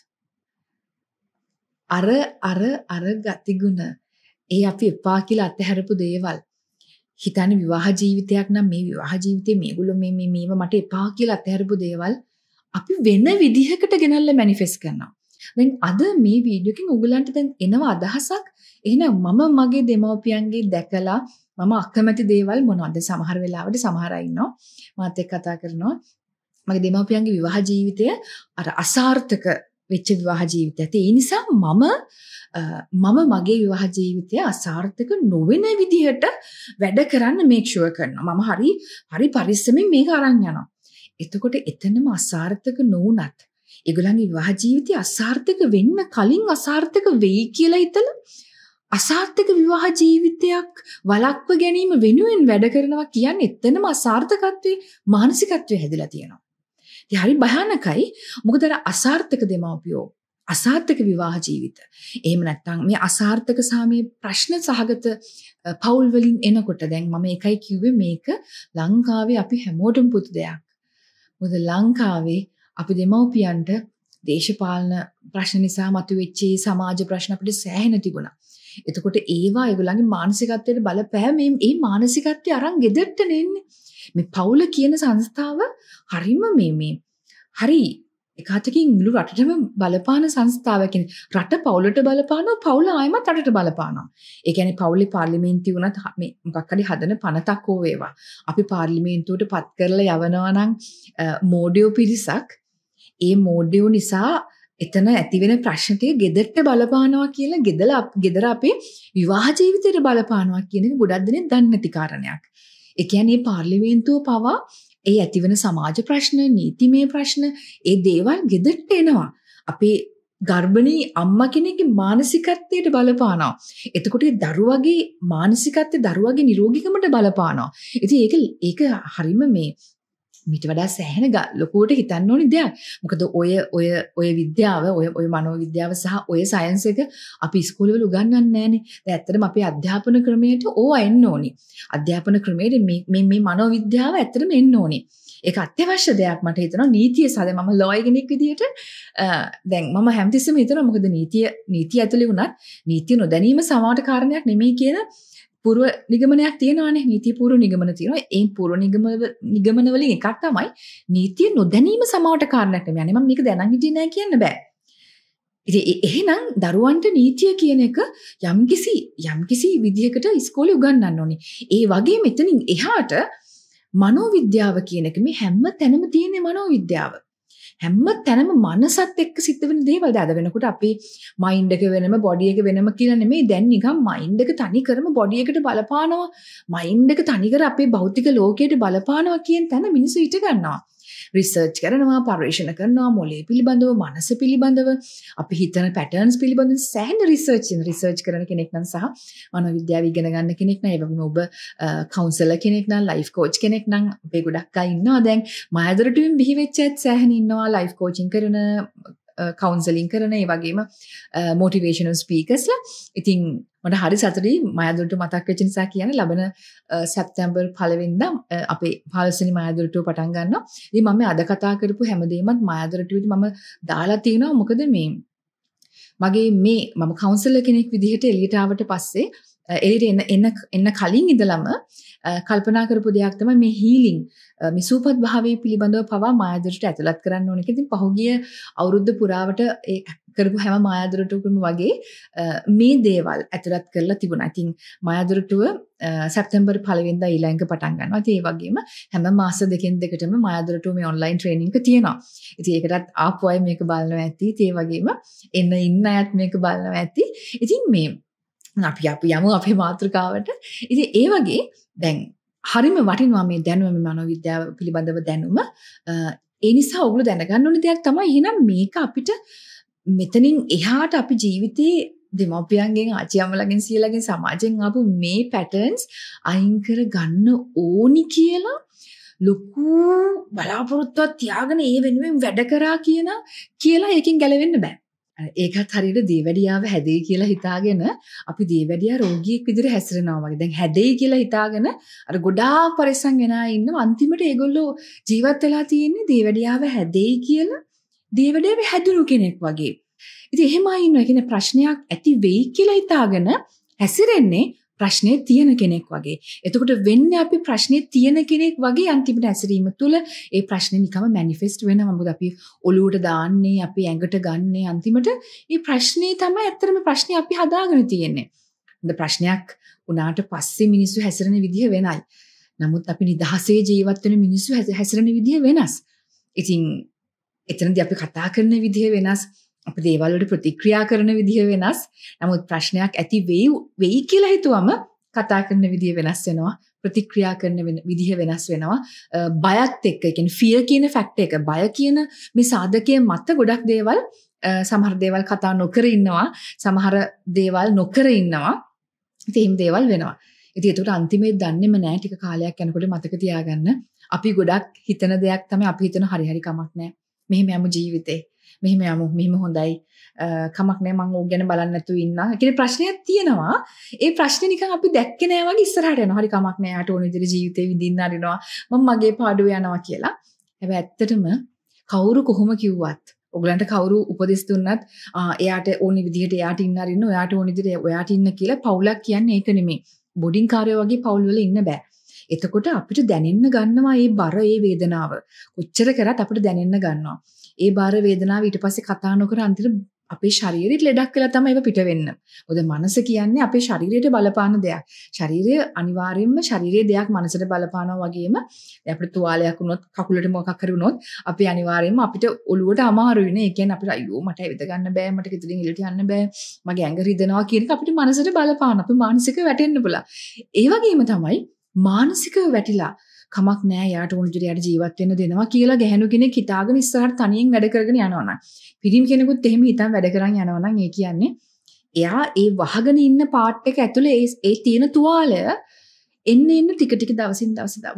අර ගතිගුණ ඒ අපි එපා කියලා අතහැරපු දේවල් හිතන්නේ විවාහ ජීවිතයක් නම් මේ විවාහ ජීවිතේ මේගොල්ලෝ මේව මට එපා කියලා අතහැරපු දේවල් අපි වෙන විදිහකට ගෙනල්ලා මැනිෆෙස්ට් කරනවා. දැන් අද මේ වීඩියෝ එකෙන් ඔයගලන්ට දැන් එනවා අදහසක් එහෙනම් මම මගේ දෙමව්පියන්ගේ දැකලා මම අකමැති දේවල් මොනවද සමහර වෙලාවට සමහර අය ඉන්නවා මාත් එක්ක කතා කරනවා මගේ දෙමව්පියන්ගේ විවාහ ජීවිතය අර අසාර්ථක වෙච්ච විවාහ ජීවිතයත් ඒ නිසා මම මගේ විවාහ ජීවිතය අසාර්ථක නොවන විදිහට වැඩ කරන්න මේක් ෂුවර් කරනවා මම හරි පරිස්සමෙන් මේක අරන් යනවා එතකොට එතනම අසාර්ථක නොවුනත් ඒගොල්ලන්ගේ විවාහ ජීවිතය අසාර්ථක වෙන්න කලින් අසාර්ථක වෙයි කියලා හිතලා අසාර්ථක විවාහ ජීවිතයක් වළක්ව ගැනීම වෙනුවෙන් වැඩ කරනවා කියන්නේ එතනම අසාර්ථකත්වයේ මානසිකත්වයේ හැදිලා තියෙනවා ඉතින් හරි භයානකයි මොකද අර අසාර්ථක දෙමව්පියෝ අසාර්ථක විවාහ ජීවිත. එහෙම නැත්නම් මේ අසාර්ථක සහ මේ ප්‍රශ්න සහගත පෞල් වලින් එනකොට දැන් මම එකයි කිව්වේ මේක ලංකාවේ අපි හැමෝටම පුදු දෙයක්. මොකද ලංකාවේ අපි දෙමව්පියන්ට දේශපාලන ප්‍රශ්න නිසා මතුවෙච්ච සමාජ ප්‍රශ්න අපිට සෑහෙන තිබුණා. එතකොට ඒවා ඒගොල්ලන්ගේ මානසිකත්වයට බලපෑ මේ මානසිකත්වය අරන් ගෙදරට නෙන්නේ. මේ පවුල කියන සංස්ථාව හරිම හරි එකතකින් මුළු රටටම බලපාන සංස්ථාවක් කියන්නේ. රට පවුලට බලපානවා, පවුල ආයෙමත් රටට බලපානවා. ඒ කියන්නේ පවුලේ පාර්ලිමේන්තුව වුණත් මේ මොකක් හරි හදන පනතක් හෝ වේවා. අපි පාර්ලිමේන්තුවට පත් කරලා යවනවා නම් මෝඩියෝ පිරිසක් ඒ මෝඩියෝ නිසා එතන ඇතිවෙන ප්‍රශ්න ටික ගෙදරට බලපානවා කියලා ගෙදර අපේ විවාහ ජීවිතයට බලපානවා කියන එක ගොඩක් දෙනෙක් දන්නේ නැති කාරණයක්. ඒ කියන්නේ පාර්ලිමේන්තුව පවා ඒ ඇතිවෙන සමාජ ප්‍රශ්න, නීතිමය ප්‍රශ්න, ඒ දේවල් ගෙදරට එනවා. අපේ ගර්භණී අම්මා කෙනෙක්ගේ මානසිකත්වයට බලපානවා. එතකොට ඒ දරුවගේ මානසිකත්වය දරුවගේ නිරෝගීකමට බලපානවා. ඉතින් ඒක හරිම මීට වඩා සෑහෙන ලොකුවට හිතන්න ඕනි දෙයක්. මොකද ඔය විද්‍යාව, ඔය මනෝවිද්‍යාව සහ ඔය සයන්ස් එක අපි ඉස්කෝලේ වල උගන්වන්නේ නැහනේ. දැන් ඇත්තටම අපේ අධ්‍යාපන ක්‍රමයට ඕවා එන්න ඕනි. අධ්‍යාපන ක්‍රමයේ මේ මනෝවිද්‍යාව ඇත්තටම එන්න ඕනි. ඒක අත්‍යවශ්‍ය දෙයක් මට හිතෙනවා. නීතිය සද මම ලෝය කෙනෙක් විදිහට දැන් මම හැමතිස්සෙම හිතනවා මොකද නීතිය ඇතුලේ වුණත් නීතිය නොදැනීම සමාවට කාරණයක් නෙමෙයි කියන පූර්ව නිගමනයක් තියෙනවානේ. නීති පූර්ව නිගමන තියෙනවා. ඒ පූර්ව නිගමන වලින් එකක් තමයි නීතිය නොදැනීම සමාවට කාරණයක් නෙමෙයි. අනේ මම මේක දැනන් හිටියේ නෑ කියන්න බෑ. ඉතින් එහෙනම් දරුවන්ට නීතිය කියන එක යම්කිසි විදිහකට ඉස්කෝලේ උගන්වන්න ඕනේ. ඒ වගේ මෙතනින් එහාට මනෝවිද්‍යාව කියන එක මේ හැම තැනම තියෙන මනෝවිද්‍යාව. හැම තැනම මනසත් එක්ක සිද්ධ වෙන දේවල් දාද වෙනකොට අපේ මයින්ඩ් එක වෙනම බොඩි එක වෙනම කියලා නෙමෙයි. දැන් නිකන් මයින්ඩ් එක තනි කරම බොඩි එකට බලපානවා. මයින්ඩ් එක තනි කර අපේ භෞතික ලෝකයට බලපානවා කියන තැන මිනිස්සු හිට ගන්නවා. රිසර්ච් කරනවා, පර්යේෂණ කරනවා, මොළේ පිළිබඳව, මනස පිළිබඳව, අපි හිතන පැටර්න්ස් පිළිබඳව සෑහෙන රිසර්ච් කරන කෙනෙක් නම් සහ මනෝවිද්‍යාව ඉගෙන ගන්න කෙනෙක් නම්, ඒ වගේම ඔබ කවුන්සලර් කෙනෙක් නම්, ලයිෆ් කෝච් කෙනෙක් නම් අපේ ගොඩක් අය ඉන්නවා. දැන් මායදොරටුවෙන් බිහි වෙච්ච ඇත් සෑහෙන ඉන්නවා ලයිෆ් කෝචින් කරන, කවුන්සලින් කරන, ඒ වගේම මොටිවේෂනල් ස්පීකර්ස්ලා. ඉතින් මට හරි සතුටුයි මායදොරටු මතක් වෙච්ච නිසා කියන්නේ ලබන සැප්තැම්බර් 1 වෙනිදා අපේ 15 වෙනි මායදොරටුව පටන් ගන්නවා. ඉතින් මම අද කතා කරපු හැමදේමත් මායදොරටුවේදී මම දාලා තිනවා. මොකද මම කවුන්සලර් කෙනෙක් විදිහට එළියට ආවට පස්සේ එළියට එන්න කලින් ඉඳලම කල්පනා කරපු දෙයක් තමයි මේ හීලින්, මේ සූපත් භාවයේ පිළිබඳව පවා මායදොරටුවට ඇතුළත් කරන්න ඕන එක. ඉතින් පහුගිය අවුරුද්ද පුරාවට කරපු හැම මායදොරටුවකම වගේ මේ දේවල් ඇතුළත් කරලා තිබුණා. ඉතින් මායදොරටුව සැප්තැම්බර් 1 වෙනිදා ඊළඟ පටන් ගන්නවා. ඉතින් ඒ වගේම හැම මාස දෙකටම මායදොරටුව මේ ඔන්ලයින් ට්‍රේනින්గ్ එක තියෙනවා. ඉතින් ඒකටත් ආපු අය මේක බලනවා ඇති. ඉතින් ඒ වගේම ඉන්න අයත් මේක බලනවා ඇති. ඉතින් අපි යමු අපේ මාතෘකාවට. ඉතින් ඒ වගේ දැන් හරිම වටිනවා මේ දැනුම, මේ මනෝවිද්‍යාව පිළිබඳව දැනුම. ඒ නිසා ඔයගොල්ලෝ දැනගන්න ඕනේ දෙයක් තමයි එහෙනම් මේක අපිට මෙතනින් එහාට අපි ජීවිතේ දෙමව්පියන්ගෙන්, ආච්චිඅම්මලාගෙන්, සීයලාගෙන්, සමාජයෙන් ආපු මේ පැටර්න්ස් අයින් කර ගන්න ඕනි කියලා ලොකු බලාපොරොත්තුවක් තියාගෙන ඒ වෙනුවෙන් වැඩ කරා කියලා ඒකෙන් ගැලවෙන්න බෑ. ඒකත් හරියට දේවැඩියාව හැදෙයි කියලා හිතාගෙන අපි දේවැඩියා රෝගියෙක් විදිහට හැසිරෙනවා වගේ. දැන් හැදෙයි කියලා හිතාගෙන අර ගොඩාක් පරිස්සම් වෙන අය ඉන්නවා. අන්තිමට ඒගොල්ලෝ ජීවත් වෙලා තියෙන්නේ දේවැඩියාව හැදෙයි කියලා දේවැඩියාව හැදුණු කෙනෙක් වගේ. ඉතින් එහෙම අය ඉන්නවා. ඒ කියන්නේ ප්‍රශ්නයක් ඇති වෙයි කියලා හිතාගෙන හැසිරෙන්නේ ප්‍රශ්නේ තියෙන කෙනෙක් වගේ. එතකොට වෙන්නේ අපි ප්‍රශ්නේ තියෙන කෙනෙක් වගේ අන්තිමට හැසිරීම තුළ ඒ ප්‍රශ්නේ නිකම්ම මැනිෆෙස්ට් වෙනවා. මොකද අපි ඔලුවට දාන්නේ, අපි ඇඟට ගන්නේ අන්තිමට මේ ප්‍රශ්නේ තමයි ඇත්තටම ප්‍රශ්නේ අපි හදාගෙන තියෙන්නේ. හොඳ ප්‍රශ්නයක් උනාට පස්සේ මිනිස්සු හැසිරෙන විදිහ වෙනයි. නමුත් අපි නිදහසේ ජීවත් වෙන මිනිස්සු හැසිරෙන විදිහ වෙනස්. ඉතින් එතනදී අපි කතා කරන විදිහ වෙනස්. අපි දේවල් වලට ප්‍රතික්‍රියා කරන විදිහ වෙනස්. නමුත් ප්‍රශ්නයක් ඇති වෙයි කියලා හිතුවම කතා කරන විදිහ වෙනස් වෙනවා. ප්‍රතික්‍රියා කරන විදිහ වෙනස් වෙනවා. බයත් එක්ක, ඒ කියන්නේ ෆියර් කියන ෆැක්ටර් එක, බය කියන මේ සාධකයේ මත ගොඩක් දේවල්, සමහර දේවල් කතා නොකර ඉන්නවා, සමහර දේවල් නොකර ඉන්නවා. ඉතින් එහෙම දේවල් වෙනවා. ඉතින් ඒකට අන්තිමේ දන්නේම නැහැ. ටික කාලයක් යනකොට මතක තියාගන්න. අපි ගොඩක් හිතන දෙයක් තමයි අපි හිතන හරි කමක් නැහැ. මෙහෙම යමු ජීවිතේ. මෙහෙම හොඳයි. කමක් නැහැ මම ඕක ගැන බලන්න නැතුව ඉන්නා. ඒ කියන්නේ ප්‍රශ්නයක් තියෙනවා. ඒ ප්‍රශ්නේ නිකන් අපි දැක්කේ නෑ වගේ ඉස්සරහට යනවා. හරි කමක් නැහැ. යාට ඕන විදිහට ජීවිතේ විඳින්න හරිනවා. මම මගේ පාඩුව යනවා කියලා. හැබැයි ඇත්තටම කවුරු කොහොම කිව්වත් ඔයගලන්ට කවුරු උපදෙස් දුන්නත් එයාට ඕනි විදිහට එයාට ඉන්න අරින්න ඔයාට ඕනි විදිහට ඔයාට ඉන්න කියලා පවුලක් කියන්නේ ඒක නෙමෙයි. බොඩින් කාර්යෝ වගේ පවුල් වල ඉන්න බෑ. එතකොට අපිට දැනෙන්න ගන්නවා මේ බර ඒ වේදනාව. කොච්චර කරත් අපිට දැනෙන්න ගන්නවා. ඒ බර වේදනාව ඊට පස්සේ කතා නොකර අන්තිමට අපේ ශරීරෙට ලෙඩක් වෙලා තමයි ඒක පිට වෙන්න. මොකද මනස කියන්නේ අපේ ශරීරයට බලපාන දෙයක්. ශරීරය අනිවාර්යයෙන්ම ශරීරයේ දෙයක් මනසට බලපානවා වගේම අපිට තුවාලයක් වුණොත් කකුලට මොකක් හරි වුණොත් අපි අනිවාර්යයෙන්ම අපිට ඔළුවට අමාරුයි නේ. ඒ කියන්නේ අපිට අයියෝ මට ඇවිද ගන්න බෑ, මට කිතුලින් එළියට යන්න බෑ, මගේ ඇඟ රිදෙනවා කියන එක අපිට මනසට බලපාන. අපි මානසිකව වැටෙන්න පුළුවන්. ඒ වගේම තමයි මානසිකව වැටිලා කමක් නෑ යාට ඕන විදිහට යාට ජීවත් වෙන්න දෙනවා කියලා ගැහණු කෙනෙක් හිතාගෙන ඉස්සරහට තනියෙන් වැඩ කරගෙන යනවා නම් පිරිමි කෙනෙකුත් එහෙම හිතන් වැඩ කරන් යනවා නම් ඒ කියන්නේ එයා ඒ වහගෙන ඉන්න පාර්ට් එක ඇතුලේ ඒ තියෙන තුවාලය එන්න ටික ටික දවසින්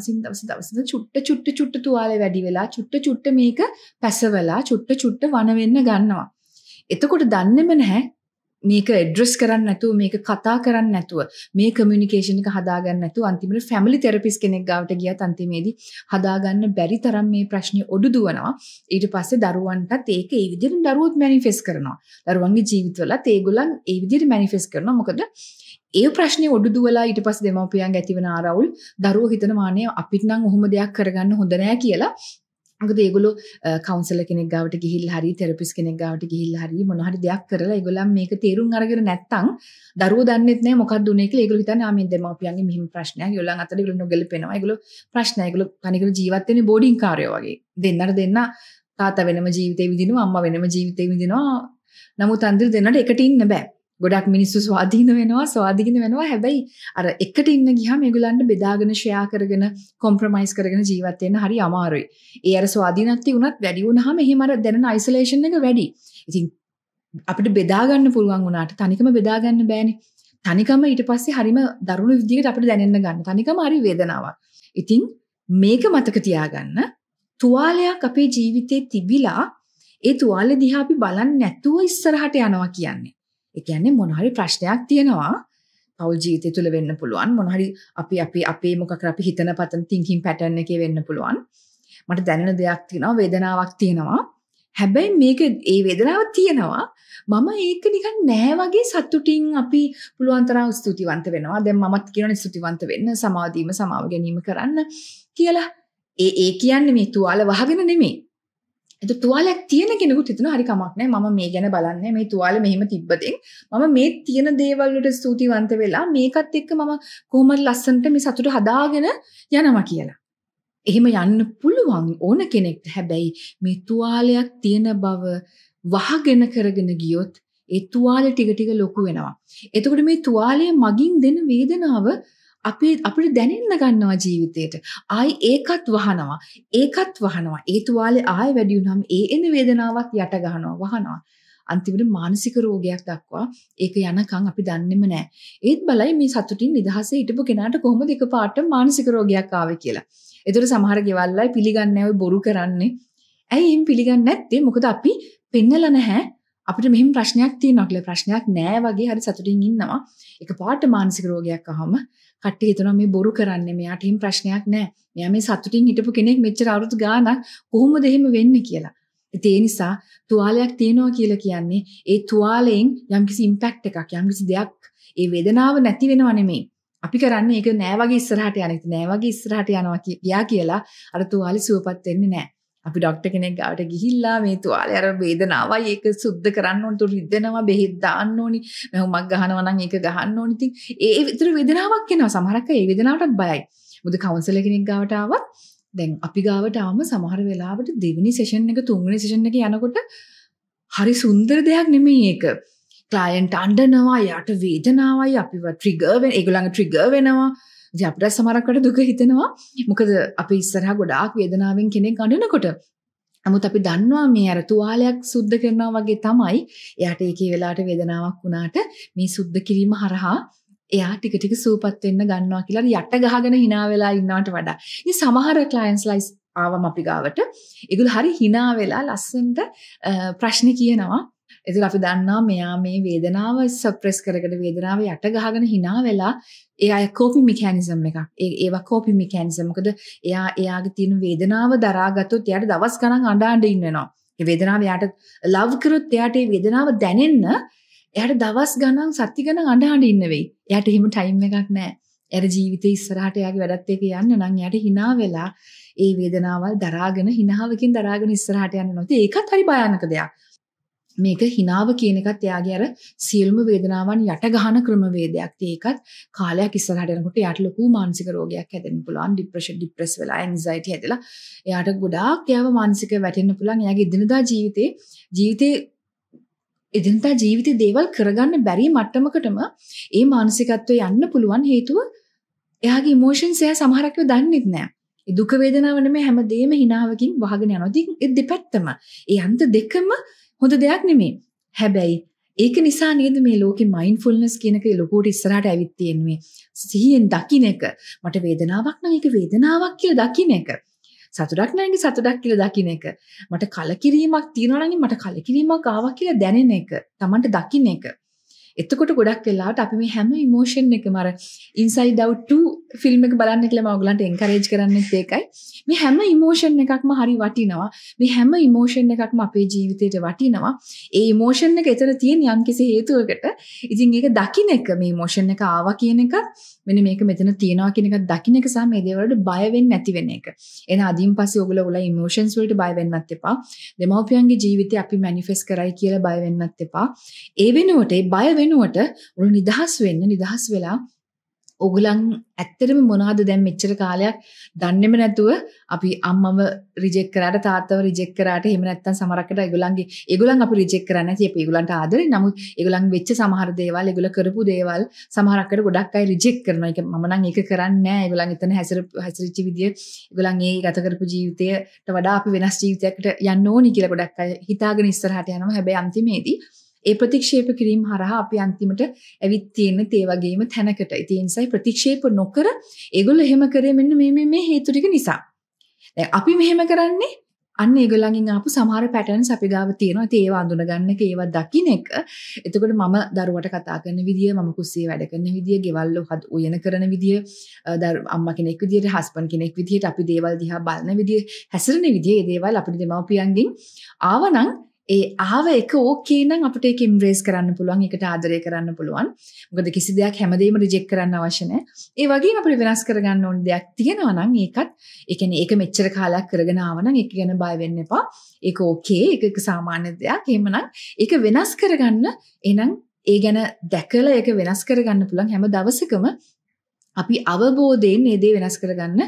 දවස චුට්ට තුවාලය වැඩි වෙලා චුට්ට මේක පැසවලා චුට්ට වන වෙන්න ගන්නවා. එතකොට දන්නේම නැහැ මේක ඇඩ්‍රස් කරන්න නැතුව මේක කතා කරන්න නැතුව මේ කමියුනිකේෂන් එක හදාගන්න නැතුව අන්තිමට ෆැමිලි තෙරපිස්ට් කෙනෙක් ගාවට ගියත් අන්තිමේදී හදාගන්න බැරි තරම් මේ ප්‍රශ්නේ ඔඩු දුවනවා. ඊට පස්සේ දරුවන්ටත් ඒක ඒ විදිහට දරුවොත් මැනිෆෙස්ට් කරනවා. දරුවන්ගේ ජීවිතවලත් ඒගොල්ලන් ඒ විදිහට මැනිෆෙස්ට් කරනවා. මොකද ඒ ප්‍රශ්නේ ඔඩු දුවලා ඊට පස්සේ දෙමව්පියන්ගේ ඇතිවන ආරවුල් දරුවෝ හිතනවා අනේ අපිට නම් ඔහොම දෙයක් කරගන්න හොඳ නෑ කියලා. මොකද ඒගොල්ලෝ කවුන්සලර් කෙනෙක් ගාවට ගිහිල්ලා හරි තෙරපිස්ට් කෙනෙක් ගාවට ගිහිල්ලා හරි මොන හරි දෙයක් කරලා ඒගොල්ලන් මේක තේරුම් අරගෙන නැත්තම් දරුවෝ දන්නෙත් නැහැ මොකක්ද උනේ කියලා. ඒගොල්ලෝ හිතන්නේ මේ දෙමව්පියන්ගේ මෙහිම ප්‍රශ්නයක්. ඒගොල්ලන් අතට ඒගොල්ලෝ නොගැලපෙනවා. ඒගොල්ලෝ ප්‍රශ්න ඒගොල්ලෝ තනිකර ජීවත් වෙන්නේ බෝඩින් කාර්යෝ වගේ. දෙන්න තාත්තා වෙනම ජීවිතේ විඳිනවා, අම්මා වෙනම ජීවිතේ විඳිනවා. නමුත් අන්තිම දෙන්නට එකට ඉන්න බෑ. ගොඩක් මිනිස්සු ස්වාධීන වෙනවා. හැබැයි අර එකට ඉන්න ගියාම ඒගොල්ලන්ට බෙදාගෙන ෂෙයා කරගෙන කොම්ප්‍රොමයිස් කරගෙන ජීවත් වෙන්න හරි අමාරුයි. ඒ අර ස්වාධීනත්වය උනත් වැඩි වුණාම එහෙම අර දැනෙන අයිසොලේෂන් එක වැඩි. ඉතින් අපිට බෙදා ගන්න පුළුවන් වුණාට තනිකම බෙදා ගන්න බෑනේ. තනිකම ඊට පස්සේ හරිම දරුණු විදිහකට අපිට දැනෙන්න ගන්න. තනිකම හරි වේදනාවක්. ඉතින් මේක මතක තියාගන්න තුවාලයක් අපේ ජීවිතේ තිබිලා ඒ තුවාලෙ දිහා අපි බලන්නේ නැතුව ඉස්සරහට යනවා කියන්නේ. ඒ කියන්නේ මොන හරි ප්‍රශ්නයක් තියෙනවා පෞල් ජීවිතය තුළ වෙන්න පුළුවන්. මොන හරි අපේ මොකක් අපි හිතන පතන thinking pattern එකේ වෙන්න පුළුවන්. මට දැනෙන දෙයක් තියෙනවා, වේදනාවක් තියෙනවා. හැබැයි මේක ඒ වේදනාව තියෙනවා. මම ඒක නිකන් නෑ වගේ සතුටින් අපි පුළුවන් තරම් ස්තුතිවන්ත වෙනවා. දැන් මමත් කියනනේ ස්තුතිවන්ත වෙන්න, සමාව ගැනීම කරන්න කියලා. ඒ කියන්නේ මේ තුවාල වහගෙන නෙමෙයි. ඒක තුවාලයක් තියෙන කෙනෙකුට හිතනවා හරි කමක් නැහැ මම මේ ගැන බලන්නේ මේ තුවාලෙ මෙහෙම තිබ්බදෙන් මම මේ තියෙන දේවල් වලට ස්තුතිවන්ත වෙලා මේකත් එක්ක මම කොහොමද ලස්සනට මේ සතුට හදාගෙන යනවා කියලා. එහෙම යන්න පුළුවන් ඕන කෙනෙක්ට. හැබැයි මේ තුවාලයක් තියෙන බව වහගෙන කරගෙන ගියොත් ඒ තුවාලෙ ටික ලොකු වෙනවා. එතකොට මේ තුවාලය මගින් දෙන වේදනාව අපිට දැනෙන්න ගන්නවා ජීවිතේට. ආයි ඒකත් වහනවා. ඒ තුවාලේ ආයි වැඩි වුණාම ඒ එන වේදනාවක් යට වහනවා. අන්තිමට මානසික රෝගයක් දක්වා ඒක යනකම් අපි දන්නේම නැහැ. ඒත් බලයි මේ සතුටින් නිදහසේ හිටපු කෙනාට කොහොමද එකපාරට මානසික රෝගයක් ආවේ කියලා. ඒතර සමහර ගෙවල් වල පිළිගන්නේ නැහැ ඔය බොරු කරන්නේ. ඇයි එහෙම පිළිගන්නේ නැත්තේ? මොකද අපි පෙන්නලා නැහැ. අපිට මෙහෙම ප්‍රශ්නයක් තියෙනවා කියලා. ප්‍රශ්නයක් නැහැ වගේ හරි සතුටින් ඉන්නවා. එකපාරට මානසික රෝගයක් ආවම කට්ටිය හිතනවා මේ බොරු කරන්නේ. මෙයාට එහෙම ප්‍රශ්නයක් නැහැ. මෙයා මේ සතුටින් හිටපු කෙනෙක් මෙච්චර අවුරුදු ගාණක් කොහොමද එහෙම වෙන්නේ කියලා. ඒ නිසා තුවාලයක් තියෙනවා කියලා කියන්නේ ඒ තුවාලයෙන් යම්කිසි ඉම්පැක්ට් එකක් යම්කිසි දෙයක් ඒ වේදනාව නැති වෙනව නෙමෙයි. අපි කරන්නේ ඒක නෑ වගේ ඉස්සරහට යන එක නෑ වගේ ඉස්සරහට යනවා කියලා අර තුවාලේ සුවපත් වෙන්නේ නෑ. අපි ડોක්ටර් කෙනෙක් ගාවට ගිහිල්ලා මේ තුවාලේ අර වේදනාවයි ඒක සුද්ධ කරන්න ඕන තුරු රිදෙනවා බෙහෙත් දාන්න ඕනි මහුමක් ගහනවා නම් ඒක ගහන්න ඕනි. ඉතින් ඒ විතර වේදනාවක් එනවා. සමහරක් අය ඒ වේදනාවටත් බයයි. මොකද කවුන්සලර් කෙනෙක් ගාවට ආවත් දැන් අපි ගාවට ආවම සමහර වෙලාවට දෙවෙනි සෙෂන් එක තුන්වෙනි සෙෂන් එක යනකොට හරි සුන්දර දෙයක් නෙමෙයි ඒක. ක්ලයන්ට් අඬනවා, යාට වේදනාවයි, අපිව ට්‍රිගර් වෙන, ඒගොල්ලන්ගේ ට්‍රිගර් වෙනවා. ඉතින් අපිට සමහරකට දුක හිතෙනවා. මොකද අපි ඉස්සරහා ගොඩාක් වේදනාවෙන් කෙනෙක් අඬනකොට. නමුත් අපි දන්නවා මේ අර තුවාලයක් සුද්ධ කරනවා වගේ තමයි එයාට ඒකේ වෙලාවට වේදනාවක් වුණාට මේ සුද්ධ කිරීම හරහා එයා ටික සූපත් වෙන්න ගන්නවා කියලා යට ගහගෙන hina වෙලා ඉන්නවට වඩා. ඉතින් සමහර ක්ලයන්ට්ස්ලා ආවම අපි ගාවට ඒගොල්ලෝ හරි hina වෙලා ලස්සනට ප්‍රශ්න කියනවා. එතකොට අපි දන්නවා මෙයා මේ වේදනාව සප්‍රෙස් කරගෙන වේදනාව යට ගහගෙන hina වෙලා එයා කෝපි මෙකැනිසම් එකක්. ඒවා කෝපි මෙකැනිසම්. මොකද එයාගේ තියෙන වේදනාව දරාගත්තොත් එයාට දවස් ගණන් අඬ ඉන්න වෙනවා. ඒ වේදනාව එයාට ලව් කරොත් එයාට ඒ වේදනාව දැනෙන්න එයාට දවස් ගණන් සති ගණන් අඬ ඉන්න වෙයි. එයාට එහෙම ටයිම් එකක් නැහැ. එයාට ජීවිතේ ඉස්සරහට එයාගේ වැඩත් එක්ක යන්න නම් එයාට hina වෙලා ඒ වේදනාවල් දරාගෙන හිනාවකින් දරාගෙන ඉස්සරහට යන්න ඕනේ. ඒකත් හරි භයානක දෙයක්. මේක හිනාව කියන එකත් එයාගේ අර සියලුම වේදනාවන් යට ගහන ක්‍රමවේදයක්. ඒකත් කාලයක් ඉස්සරහට යනකොට එයාට ලොකු මානසික රෝගයක් හැදෙන්න පුළුවන්. ડિප්‍රෙස් වෙලා ඇන්සයිටි හැදලා එයාට ගොඩාක් එයාව මානසික වැටෙන්න පුළුවන්. එයාගේ එදිනදා ජීවිතේ දේවල් කරගන්න බැරි මට්ටමකටම ඒ මානසිකත්වය යන්න පුළුවන් හේතුව එයාගේ ඉමෝෂන්ස් එයා සමහරක් වෙලාව දන්නේ නැහැ. ඒ දුක වේදනාව නෙමෙයි හැමදේම හිනාවකින් වහගෙන යනවා. ඉතින් ඒ දෙපැත්තම ඒ අන්ත දෙකම හොඳ දෙයක් නෙමෙයි. හැබැයි ඒක නිසා නේද මේ ලෝකේ මයින්ඩ්ෆුල්නස් කියන එක ලොකුවට ඉස්සරහට ඇවිත් තියෙන්නේ. සිහියෙන් දකින්න එක. මට වේදනාවක් නම් ඒක වේදනාවක් කියලා දකින්න එක. සතුටක් නම් ඒක සතුටක් කියලා දකින්න එක. මට කලකිරීමක් තියෙනවා නම් මට කලකිරීමක් ආවා කියලා දැනෙන එක. Tamanට දකින්න එක. එතකොට ගොඩක් වෙලාවට අපි මේ හැම ඉමෝෂන් එකම අර ඉන්සයිඩ් අවුට් 2 ෆිල්ම් එක බලන්න කියලා මම ඔයගලන්ට එන්කරේජ් කරන්නේත් ඒකයි. මේ හැම ඉමෝෂන් එකක්ම හරි වටිනවා. මේ හැම ඉමෝෂන් එකක්ම අපේ ජීවිතේට වටිනවා. ඒ ඉමෝෂන් එක එතන තියෙන යම්කිසි හේතුවකට. ඉතින් ඒක දකින්න එක මේ ඉමෝෂන් එක ආවා කියන එක මෙන්න මේක මෙතන තියෙනවා කියන එක දකින්න එක සහ මේ දේවල් වලට බය වෙන්නේ නැති වෙන එක. එහෙනම් අදින් පස්සේ ඔයගොල්ලෝ ඉමෝෂන්ස් වලට බය වෙන්නත් එපා. දෙමව්පියන්ගේ ජීවිතේ අපි මැනිෆෙස්ට් කරයි කියලා බය වෙන්නත් එපා. ඒ වෙනුවට ඒ බය වෙනුවට ඔයගොල්ලෝ නිදහස් වෙලා ඔයගලන් ඇත්තටම මොනවද දැන් මෙච්චර කාලයක් දන්නේම නැතුව අපි අම්මව රිජෙක්ට් කරාට තාත්තව රිජෙක්ට් කරාට එහෙම නැත්නම් සමහරකට ඒගොල්ලන් අපි රිජෙක්ට් කරන්නේ නැති අපි ඒගොල්ලන්ට ආදරේ. නමුත් ඒගොල්ලන් වෙච්ච සමහර දේවල් ඒගොල්ලෝ කරපු දේවල් සමහරකට ගොඩක් අය රිජෙක්ට් කරනවා. ඒක මම නම් ඒක කරන්නේ නැහැ. ඒගොල්ලන් එතන හැසිරෙච්ච විදිය ඒගොල්ලන් ඒ ගත කරපු ජීවිතයට වඩා අපි වෙනස් ජීවිතයකට යන්න ඕනි කියලා ගොඩක් අය හිතාගෙන ඉස්සරහට යනවා. හැබැයි අන්තිමේදී ඒ ප්‍රතික්ෂේප කිරීම හරහා අපි අන්තිමට ඇවිත් තියෙන තේ වගේම තැනකට. ඒ නිසායි ප්‍රතික්ෂේප නොකර ඒගොල්ලෝ එහෙම කරේ මෙන්න මේ හේතු ටික නිසා. දැන් අපි මෙහෙම කරන්නේ අන්න ඒගොල්ලන්ගෙන් ආපු සමහර පැටර්න්ස් අපි ගාව තියෙනවා. ඉතින් ඒව අඳුන ගන්න එක, ඒව දකින්න එක. එතකොට මම දරුවට කතා කරන විදිය, මම කුස්සියේ වැඩ කරන විදිය, ගෙවල් උයන කරන විදිය, අම්මා කෙනෙක් විදියට, හස්බන්ඩ් කෙනෙක් විදියට අපි දේවල් දිහා බලන විදිය, හැසිරෙන විදිය, මේ දේවල් අපිට දෙමව්පියන්ගෙන් ආවනම් ඒ ආව එක ඕකේ නම් අපිට ඒක ඉම්බ්‍රේස් කරන්න පුළුවන්, ඒකට ආදරය කරන්න පුළුවන්. මොකද කිසි දෙයක් හැමදේම රිජෙක්ට් කරන්න අවශ්‍ය නැහැ. ඒ වගේම අපිට වෙනස් කරගන්න ඕන දෙයක් තියෙනවා නම් ඒකත්, ඒ කියන්නේ ඒක මෙච්චර කාලයක් කරගෙන ආව නම් ඒක ගැන බය වෙන්න එපා. ඒක ඕකේ, ඒක සාමාන්‍ය දෙයක්. එහෙමනම් ඒක වෙනස් කරගන්න, එහෙනම් ඒ ගැන දැකලා ඒක වෙනස් කරගන්න පුළුවන් හැම දවසකම අපි අවබෝධයෙන් මේ දේ වෙනස්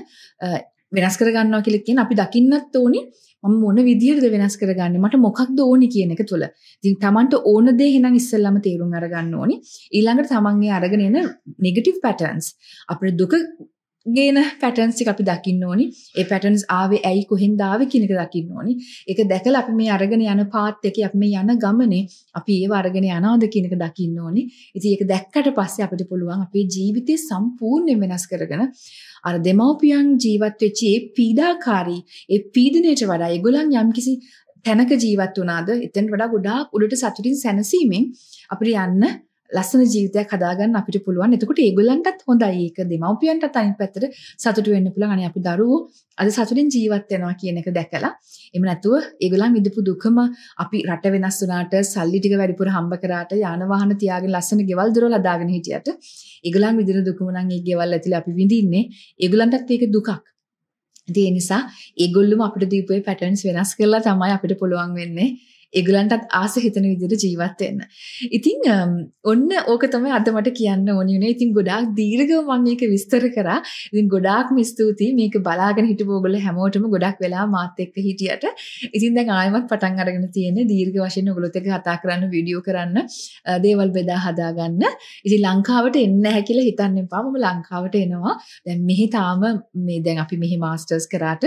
කරගන්නවා කියලා කියන්නේ අපි දකින්නත් ඕනි මම මොන විදියටද වෙනස් කරගන්නේ, මට මොකක්ද ඕනි කියන එක තුළ. ඉතින් Tamanට ඕන දේ එහෙනම් ඉස්සෙල්ලාම තේරුම් අරගන්න ඕනි. ඊළඟට Tamanගේ අරගෙන එන නෙගටිව් පැටර්න්ස්, අපේ දුක ගේන පැටර්න්ස් ටික අපි දකින්න ඕනි. ඒ පැටර්න්ස් ආවේ ඇයි, කොහෙන්ද ආවේ කියන එක දකින්න ඕනි. ඒක දැකලා අපි මේ අරගෙන යන පාත් එකේ, අපි මේ යන ගමනේ අපි ඒව අරගෙන යනවද කියන එක දකින්න ඕනි. ඉතින් ඒක දැක්කට පස්සේ අපිට පුළුවන් අපේ ජීවිතේ සම්පූර්ණයෙන් වෙනස් කරගෙන අර දෙමව්පියන් ජීවත් වෙච්ච ඒ පීඩාකාරී ඒ පීඩනයට වඩා ඒගොල්ලන් යම්කිසි තැනක ජීවත් වුණාද එතෙන්ට වඩා ගොඩාක් උඩට සතුටින් සැනසීමෙන් අපිට යන්න ලස්සන ජීවිතයක් හදාගන්න අපිට පුළුවන්. එතකොට ඒගොල්ලන්ටත් හොඳයි. ඒක දෙමව්පියන්ටත් අනිත් පැත්තට සතුටු වෙන්න පුළුවන්. අනේ අපි දරුවෝ අද සතුටින් ජීවත් වෙනවා කියන එක දැකලා. එහෙම නැතුව ඒගොල්ලන් විඳපු දුකම අපි රට වෙනස් වුණාට, සල්ලි ටික වැඩිපුර හම්බ කරාට, යාන වාහන තියාගෙන ලස්සන ගෙවල් දොරවල් හදාගෙන හිටියට ඒගොල්ලන් විඳින දුකම නම් ඒ ගෙවල් ඇතුලේ අපි විඳින්නේ. ඒගොල්ලන්ටත් ඒක දුකක්. ඒ නිසා ඒගොල්ලොම අපිට දීපු පැටර්න්ස් වෙනස් කරලා තමයි අපිට පුළුවන් වෙන්නේ ඒගොල්ලන්ටත් ආස හිතන විදිහට ජීවත් වෙන්න. ඉතින් ඔන්න ඕක තමයි අද මට කියන්න ඕනේ උනේ. ඉතින් ගොඩාක් දීර්ඝව මම මේක විස්තර කරා. ඉතින් ගොඩාක්ම ස්තුතියි මේක බලාගෙන හිටපු ඔයගොල්ලෝ හැමෝටම ගොඩක් වෙලා මාත් එක්ක හිටියට. ඉතින් දැන් ආයෙමත් පටන් අරගෙන තියෙන්නේ දීර්ඝ වශයෙන් ඔයගොල්ලොත් එක්ක කතා කරන්න, වීඩියෝ කරන්න, දේවල් බෙදා හදා ගන්න. ඉතින් ලංකාවට එන්න නැහැ කියලා හිතන්න එපා. මම ලංකාවට එනවා. දැන් මෙහි තාම දැන් අපි මෙහි මාස්ටර්ස් කරාට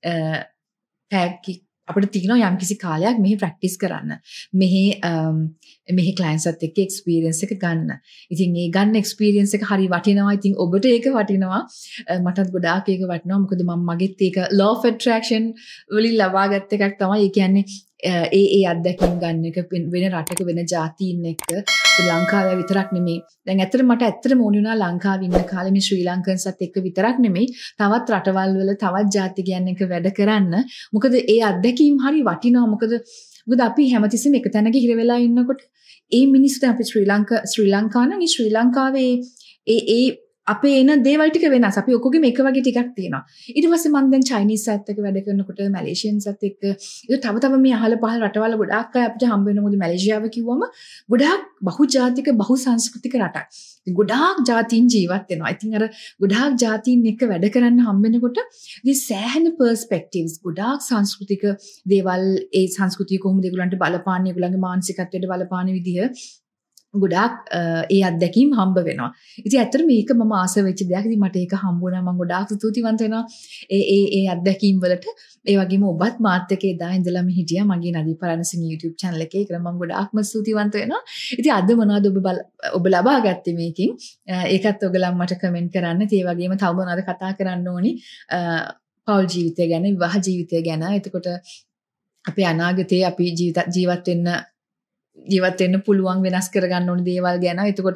අපිට තියෙනවා යම්කිසි කාලයක් මෙහි ප්‍රැක්ටිස් කරන්න. මෙහි ක්ලයන්ට්ස්ත් එක්ක එක්ස්පීරියන්ස් එක ගන්න. ඉතින් ඒ ගන්න එක්ස්පීරියන්ස් එක හරි වටිනවා. ඉතින් ඔබට ඒක වටිනවා. මටත් ගොඩාක් ඒක වටිනවා. මොකද මම මගෙත් ඒක law of attraction වලින් ලබාගත් එකක් තමයි. ඒ කියන්නේ ඒ අත්දැකීම් ගන්න එක වෙන රටක වෙන ජාතීන් එක්ක ලංකාවේ විතරක් නෙමෙයි. දැන් ඇත්තට මට ඇත්තටම ඕන වුණා ලංකාවේ ඉන්න කාලේ මේ ශ්‍රී ලංකන්සත් එක්ක විතරක් නෙමෙයි තවත් රටවල් වල තවත් ජාතිකයන් එක්ක වැඩ කරන්න. මොකද ඒ අත්දැකීම් හරි වටිනවා. මොකද අපි හැමතිස්සෙම එක තැනක හිර වෙලා ඉන්නකොට ඒ මිනිස්සුන්ට අපි ශ්‍රී ලංකාව නම් ශ්‍රී ලංකාවේ ඒ අපේ එන දේවල් ටික වෙනස්. අපි ඔක්කොගෙම එක වගේ ටිකක් තියෙනවා. ඊට පස්සේ මම දැන් චයිනීස් සත් එක්ක වැඩ කරනකොට මැලේසියන් සත් එක්ක තව මේ අහල පහල රටවල් ගොඩාක් අය අපිට හම්බ වෙනවා. මොකද මැලේසියාව කිව්වම ගොඩාක් බහුජාතික බහුසංස්කෘතික රටක්. ගොඩාක් ජාතීන් ජීවත් වෙනවා. ඉතින් අර ගොඩාක් ජාතීන් එක්ක වැඩ කරන්න හම්බ වෙනකොට මේ සෑහෙන පර්ස්පෙක්ටිව්ස් ගොඩාක් සංස්කෘතික දේවල් ඒ සංස්කෘතිය කොහොමද ඒගොල්ලන්ට බලපාන්නේ ඒගොල්ලන්ගේ මානසිකත්වයට බලපාන විදිහ ගොඩාක් ඒ අත්දැකීම් හම්බ වෙනවා. ඉතින් ඇත්තට මේක මම ආස වෙච්ච දෙයක්. ඉතින් මට ඒක හම්බ වුණා. මම ගොඩාක් ස්තුතිවන්ත වෙනවා ඒ අත්දැකීම් වලට. ඒ වගේම ඔබත් මාත් එක්ක එදා ඉඳලම හිටියා මගේ නදී පරණසිංහ YouTube channel එකේ. ඒකට මම ගොඩාක්ම ස්තුතිවන්ත වෙනවා. ඉතින් අද මොනවද ඔබ ලබා ගත්තේ මේකෙන්? ඒකත් ඔයගලම් මට කමෙන්ට් කරන්න. ඒ වගේම තව මොනවද කතා කරන්න ඕනි? පෞල් ජීවිතය ගැන, විවාහ ජීවිතය ගැන. එතකොට අපේ අනාගතයේ අපි ජීවත් වෙන්න පුළුවන් වෙනස් කරගන්න ඕන දේවල් ගැන. එතකොට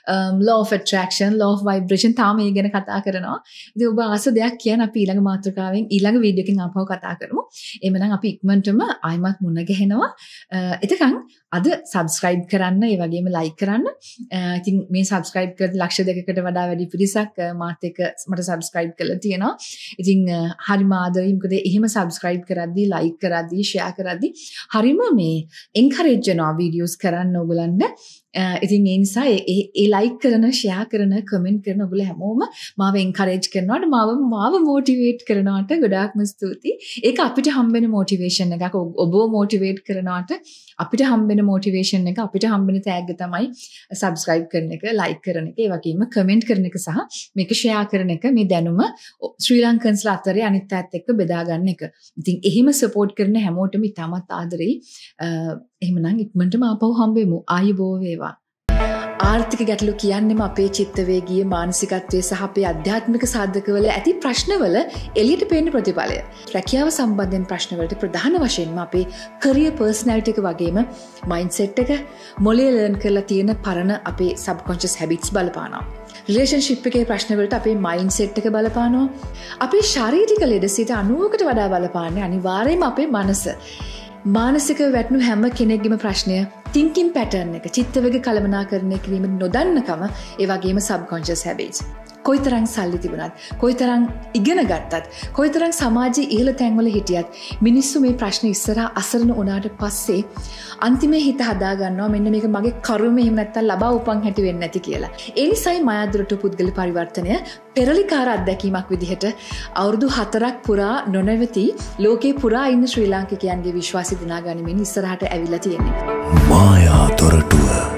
law of attraction, law of vibration තාම ඒ ගැන කතා කරනවා. ඉතින් ඔබ ආස දෙයක් කියන අපි ඊළඟ මාතෘකාවෙන් ඊළඟ වීඩියෝ එකකින් ආපහු කතා කරමු. එහෙමනම් අපි ඉක්මනටම ආයිමත් මුණ ගැහෙනවා. එතකන් අද subscribe කරන්න, ඒ වගේම like කරන්න. ඉතින් මේ subscribe කරන ලක්ෂ 2කට වඩා වැඩි පිරිසක් මාත් එක්ක මට subscribe කරලා තියෙනවා. ඉතින් හරිම ආදරෙයි. මොකද එහෙම subscribe කරද්දී, like කරද්දී, share කරද්දී හරිම මේ encourage වෙනවා videos කරන්න ඔයගලන්ට. ඉතින් ඒ නිසා ඒ like කරන, share කරන, comment කරන ඔයගොල්ලෝ හැමෝම මාව encourage කරනවාට, මාව motivate කරනවාට ගොඩාක්ම ස්තුතියි. ඒක අපිට හම්බෙන motivation එකක්. ඔබව motivate කරනවාට අපිට හම්බෙන motivation එක, අපිට හම්බෙන තෑග්ග තමයි subscribe කරන එක, like කරන එක, ඒ වගේම comment කරන එක සහ මේක share කරන එක. මේ දැනුම ශ්‍රී ලංකන්ස්ලා අතරේ අනිත් අයත් එක්ක බෙදා ගන්න එක. ඉතින් එහෙම support කරන හැමෝටම ඉතාමත් ආදරෙයි. එහෙමනම් ඉක්මනටම ආපහු හම්බෙමු. ආයුබෝව වේවා. ආර්ථික ගැටලු කියන්නේම අපේ චිත්ත වේගීය, මානසිකත්වයේ සහ අපේ අධ්‍යාත්මික සාධකවල ඇති ප්‍රශ්නවල එළියට පේන ප්‍රතිඵලය. රැකියාව සම්බන්ධයෙන් ප්‍රශ්නවලට ප්‍රධාන වශයෙන්ම අපේ career personality එක වගේම mindset එක, මොලේ learn කරලා තියෙන පරණ අපේ subconscious habits බලපානවා. රිලේෂන්ෂිප් එකේ ප්‍රශ්නවලට අපේ මයින්ඩ්සෙට් එක බලපානවා. අපේ ශාරීරික ලෙඩසිත 90කට වඩා බලපාන්නේ අනිවාර්යයෙන්ම අපේ මනස. මානසික වැටුණු හැම කෙනෙක්ගේම ප්‍රශ්නය thinking pattern එක, චිත්තවේග කළමනාකරණය කිරීම නොදන්නකම, ඒ වගේම subconscious habits. කොයිතරම් සල්ලි තිබුණත්, කොයිතරම් ඉගෙන ගත්තත්, කොයිතරම් සමාජයේ ඉහළ තැන්වල හිටියත් මිනිස්සු මේ ප්‍රශ්න ඉස්සරහා අසරණ වුණාට පස්සේ අන්තිමේ හිත හදා ගන්නවා මෙන්න මේක මගේ කර්මය එහෙම නැත්තම් ලබා උපන් හැටි වෙන්නේ නැති කියලා. ඒ නිසායි මායාදුරට පුද්ගල පරිවර්තනය පෙරලිකාර අත්දැකීමක් විදිහට අවුරුදු 4ක් පුරා නොනවති ලෝකේ පුරා ඉන්න ශ්‍රී ලාංකිකයන්ගේ විශ්වාසය දිනා ගනිමින් ඉස්සරහට ඇවිල්ලා තියෙන්නේ. මායාදුරට